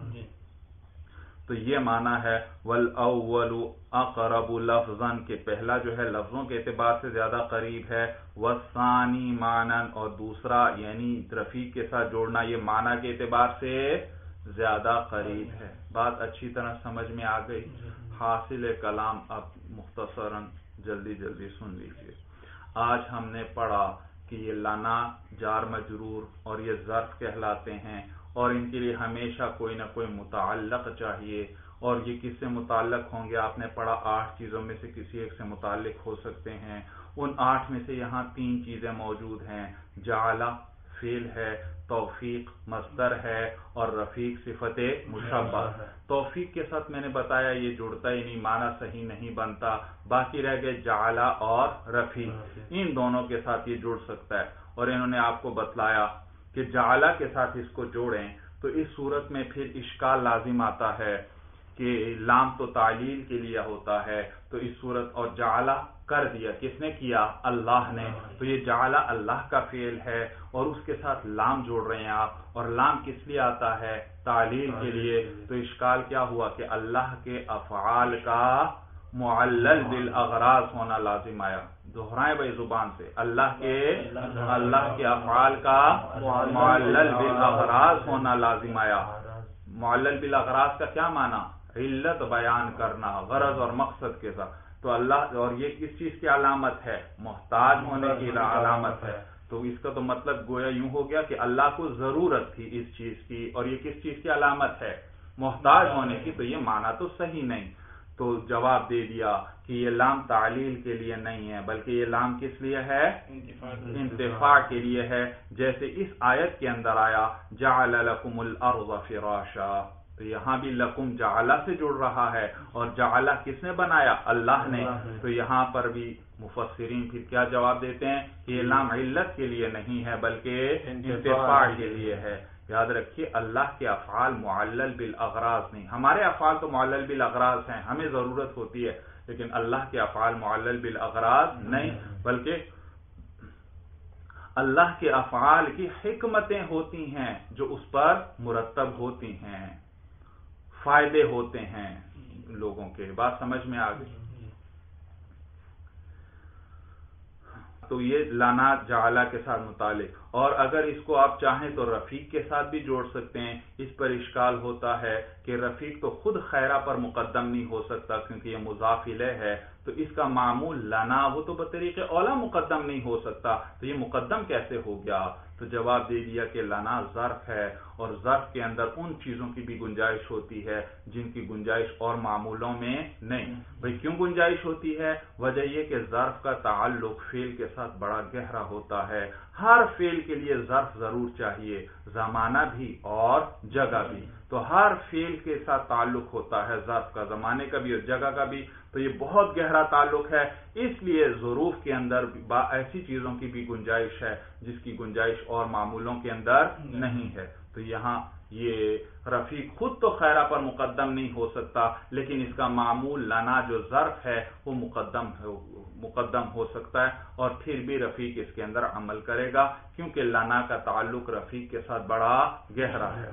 تو یہ معنی ہے والاول اقرب لفظا کہ پہلا جو ہے لفظوں کے اعتبار سے زیادہ قریب ہے، والثانی معنی اور دوسرا یعنی رفیق کے ساتھ جوڑنا یہ معنی کے اعتبار سے زیادہ قریب ہے۔ بات اچھی طرح سمجھ میں آ گئی؟ حاصل کلام اب مختصراً جلدی سن لیجیے۔ آج ہم نے پڑھا کہ یہ لنا جار مجرور اور یہ ظرف کہلاتے ہیں، اور ان کے لیے ہمیشہ کوئی نہ کوئی متعلق چاہیے، اور یہ کس سے متعلق ہوں گے؟ آپ نے پڑھا 8 چیزوں میں سے کسی ایک سے متعلق ہو سکتے ہیں۔ ان 8 میں سے یہاں 3 چیزیں موجود ہیں، جعل فعل ہے، توفیق مصدر ہے، اور رفیق صفت مشبہ۔ توفیق کے ساتھ میں نے بتایا یہ جڑتا ہی نہیں، معنی صحیح نہیں بنتا، باقی رہ گئے جعل اور رفیق، ان دونوں کے ساتھ یہ جڑ سکتا ہے۔ اور انہوں نے آپ کو بتلایا کہ جعل کے ساتھ اس کو جوڑیں تو اس صورت میں پھر اشکال لازم آتا ہے کہ لام تو تعلیل کے لیے ہوتا ہے، تو اس صورت اور جعل کر دیا، کس نے کیا؟ اللہ نے، تو یہ جعل اللہ کا فعل ہے اور اس کے ساتھ لام جوڑ رہے ہیں آپ، اور لام کس لیے آتا ہے؟ تعلیل کے لیے۔ تو اشکال کیا ہوا کہ اللہ کے افعال کا معلل بالاغراض ہونا لازم آیا۔ دہرائیں بھائی زبان سے، اللہ کے افعال کا معلل بالاغراض ہونا لازم آیا۔ معلل بالاغراض کا کیا معنی؟ علت بیان کرنا غرض اور مقصد کے ساتھ۔ تو اللہ، اور یہ کس چیز کی علامت ہے؟ محتاج ہونے کی علامت ہے۔ تو اس کا تو مطلب گویا یوں ہو گیا کہ اللہ کو ضرورت تھی اس چیز کی، اور یہ کس چیز کی علامت ہے؟ محتاج ہونے کی۔ تو یہ معنی تو صحیح نہیں۔ تو جواب دے دیا کہ یہ لام تعلیل کے لیے نہیں ہے بلکہ یہ لام کس لیے ہے؟ انتفاع کے لیے ہے، جیسے اس آیت کے اندر آیا جعل لکم الارض فراشا، تو یہاں بھی لکم جعلہ سے جڑ رہا ہے، اور جعلہ کس نے بنایا؟ اللہ نے۔ تو یہاں پر بھی مفسرین پھر کیا جواب دیتے ہیں کہ یہ لام علت کے لیے نہیں ہے بلکہ انتفاع کے لیے ہے۔ یاد رکھیے اللہ کے افعال معلل بالاغراض نہیں، ہمارے افعال تو معلل بالاغراض ہیں، ہمیں ضرورت ہوتی ہے، لیکن اللہ کے افعال معلل بالاغراض نہیں، بلکہ اللہ کے افعال کی حکمتیں ہوتی ہیں جو اس پر مرتب ہوتی ہیں، فائدے ہوتے ہیں لوگوں کے۔ بات سمجھ میں آ گئی؟ تو یہ لانا جعلہ کے ساتھ متعلق، اور اگر اس کو آپ چاہیں تو رفیق کے ساتھ بھی جوڑ سکتے ہیں۔ اس پر اشکال ہوتا ہے کہ رفیق تو خود خیرہ پر مقدم نہیں ہو سکتا کیونکہ یہ مضاف الیہ ہے، تو اس کا معمول لنا وہ تو بطریق اولا مقدم نہیں ہو سکتا، تو یہ مقدم کیسے ہو گیا؟ تو جواب دے دیا کہ لنا ظرف ہے، اور ظرف کے اندر ان چیزوں کی بھی گنجائش ہوتی ہے جن کی گنجائش اور معمولوں میں نہیں۔ بھئی کیوں گنجائش ہوتی ہے؟ وجہ یہ کہ ظرف کا تعلق فعل کے ساتھ بڑا گہرا ہوتا ہے، ہر فعل کے لیے ظرف ضرور چاہیے، زمانہ بھی اور جگہ بھی، تو ہر فعل کے ساتھ تعلق ہوتا ہے ظرف کا، زمانے کا بھی اور جگہ کا بھی، تو یہ بہت گہرا تعلق ہے، اس لیے ظروف کے اندر ایسی چیزوں کی بھی گنجائش ہے جس کی گنجائش اور معمولوں کے اندر نہیں ہے۔ تو یہاں یہ رفیق خود تو خیرہ پر مقدم نہیں ہو سکتا، لیکن اس کا معمول لنا جو ظرف ہے وہ مقدم ہو سکتا ہے، اور پھر بھی رفیق اس کے اندر عمل کرے گا کیونکہ لنا کا تعلق رفیق کے ساتھ بڑا گہرا ہے۔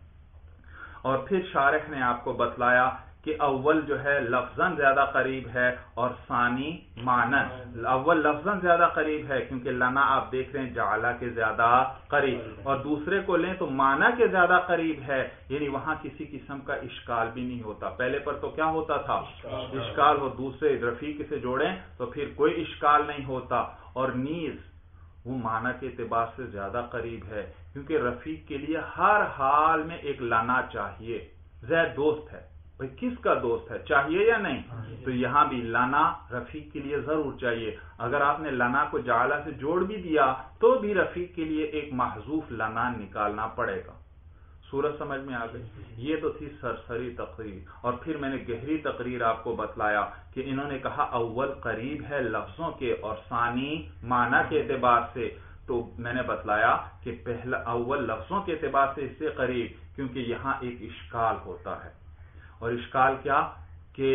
اور پھر شارح نے آپ کو بتلایا کہ اول جو ہے لفظاً زیادہ قریب ہے اور ثانی معنی۔ اول لفظاً زیادہ قریب ہے کیونکہ لنا آپ دیکھ رہے ہیں جعلہ کے زیادہ قریب، اور دوسرے کو لیں تو معنی کے زیادہ قریب ہے، یعنی وہاں کسی قسم کا اشکال بھی نہیں ہوتا۔ پہلے پر تو کیا ہوتا تھا؟ اشکال ہو، دوسرے رفیق سے جوڑیں تو پھر کوئی اشکال نہیں ہوتا، اور نیز وہ معنی کے اعتبار سے زیادہ قریب ہے کیونکہ رفیق کے لیے ہر حال میں ایک لنا چاہیے۔ زید دوست ہے، بھئی کس کا دوست ہے؟ چاہیے یا نہیں؟ تو یہاں بھی لنا رفیق کے لیے ضرور چاہیے، اگر آپ نے لنا کو جعلہ سے جوڑ بھی دیا تو بھی رفیق کے لیے ایک محذوف لنا نکالنا پڑے گا۔ صورت سمجھ میں آ گئی؟ یہ تو تھی سرسری تقریر، اور پھر میں نے گہری تقریر آپ کو بتلایا کہ انہوں نے کہا اول قریب ہے لفظوں کے اور ثانی معنی کے اعتبار سے، تو میں نے بتلایا کہ پہلا اول لفظوں کے اعتبار سے اس سے قریب کیونکہ یہاں ایک اشکال ہوتا ہے، اور اشکال کیا کہ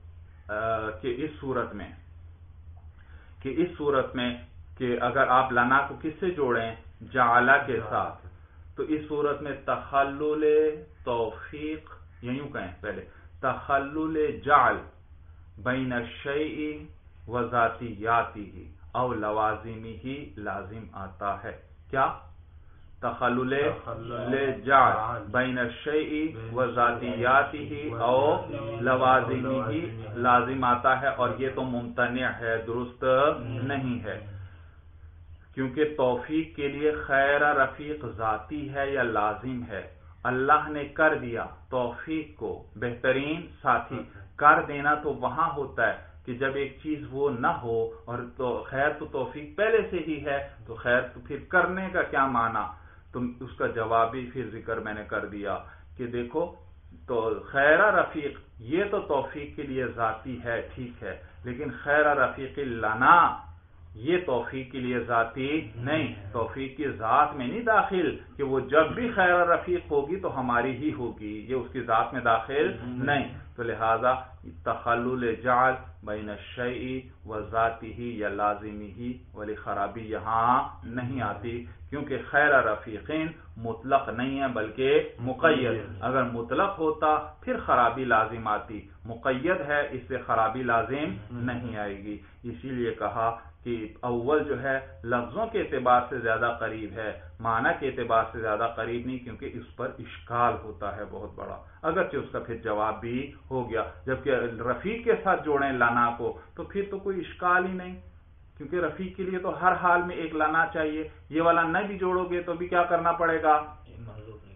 اس صورت میں کہ اگر آپ لنا کو کس سے جوڑیں؟ جعلہ کے ساتھ، تو اس صورت میں تخلل توفیق، یوں کہیں پہلے تخلل جعل بین الشیء و ذاتیاتہ او لوازمہ لازم آتا ہے۔ کیا؟ تخلل جعل بین الشیء و ذاتیاتہ او لوازمہ لازم آتا ہے، اور یہ تو ممتنع ہے، درست نہیں ہے، کیونکہ توفیق کے لیے خیر رفیق ذاتی ہے یا لازم ہے؟ اللہ نے کر دیا توفیق کو بہترین ساتھی، کر دینا تو وہاں ہوتا ہے کہ جب ایک چیز وہ نہ ہو، اور تو خیر تو توفیق پہلے سے ہی ہے، تو خیر تو پھر کرنے کا کیا معنی؟ تو اس کا جوابی پھر ذکر میں نے کر دیا کہ دیکھو تو خیر رفیق یہ تو توفیق کے لیے ذاتی ہے، ٹھیک ہے، لیکن خیر رفیق لنا یہ توفیق کے لیے ذاتی نہیں، توفیق کی ذات میں نہیں داخل کہ وہ جب بھی خیر رفیق ہوگی تو ہماری ہی ہوگی، یہ اس کی ذات میں داخل نہیں، تو لہذا تخلل جعل بین الشیء و ذاتہ یا لازمہ ولی خرابی یہاں نہیں آتی، کیونکہ خیر رفیقین مطلق نہیں ہے بلکہ مقید، اگر مطلق ہوتا پھر خرابی لازم آتی، مقید ہے اس سے خرابی لازم نہیں آئے گی، اسی لیے کہا کہ اول جو ہے لفظوں کے اعتبار سے زیادہ قریب ہے، معنی کے اعتبار سے زیادہ قریب نہیں، کیونکہ اس پر اشکال ہوتا ہے بہت بڑا، اگرچہ اس کا پھر جواب بھی ہو گیا، جبکہ رفیق کے ساتھ جوڑیں لنا کو تو پھر تو کوئی اشکال ہی نہیں، کیونکہ رفیق کے لیے تو ہر حال میں ایک لنا چاہیے، یہ والا نہ بھی جوڑو گے تو بھی کیا کرنا پڑے گا؟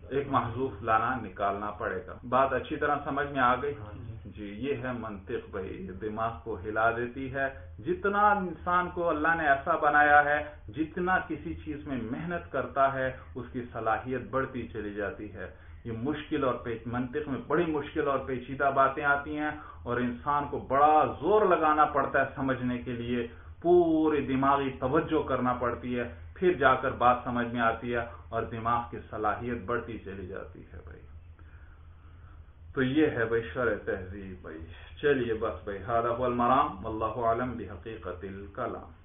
ایک محذوف لانا نکالنا پڑے گا. بات اچھی طرح سمجھ میں آ گئی؟ جی یہ ہے منطق بھائی، دماغ کو ہلا دیتی ہے. جتنا انسان کو اللہ نے ایسا بنایا ہے، جتنا کسی چیز میں محنت کرتا ہے اس کی صلاحیت بڑھتی چلی جاتی ہے. یہ مشکل اور منطق میں بڑی مشکل اور پیچیدہ باتیں آتی ہیں اور انسان کو بڑا زور لگانا پڑتا ہے سمجھنے کے لیے، پوری دماغی توجہ کرنا پڑتی ہے، پھر جا کر بات سمجھ میں آتی ہے اور دماغ کی صلاحیت بڑھتی چلی جاتی ہے بھائی. تو یہ ہے بھائی شرع تہذیب بھائی. چلیے بس بھائی، ھذا ھو المرام واللہ اعلم بحقیقت الکلام.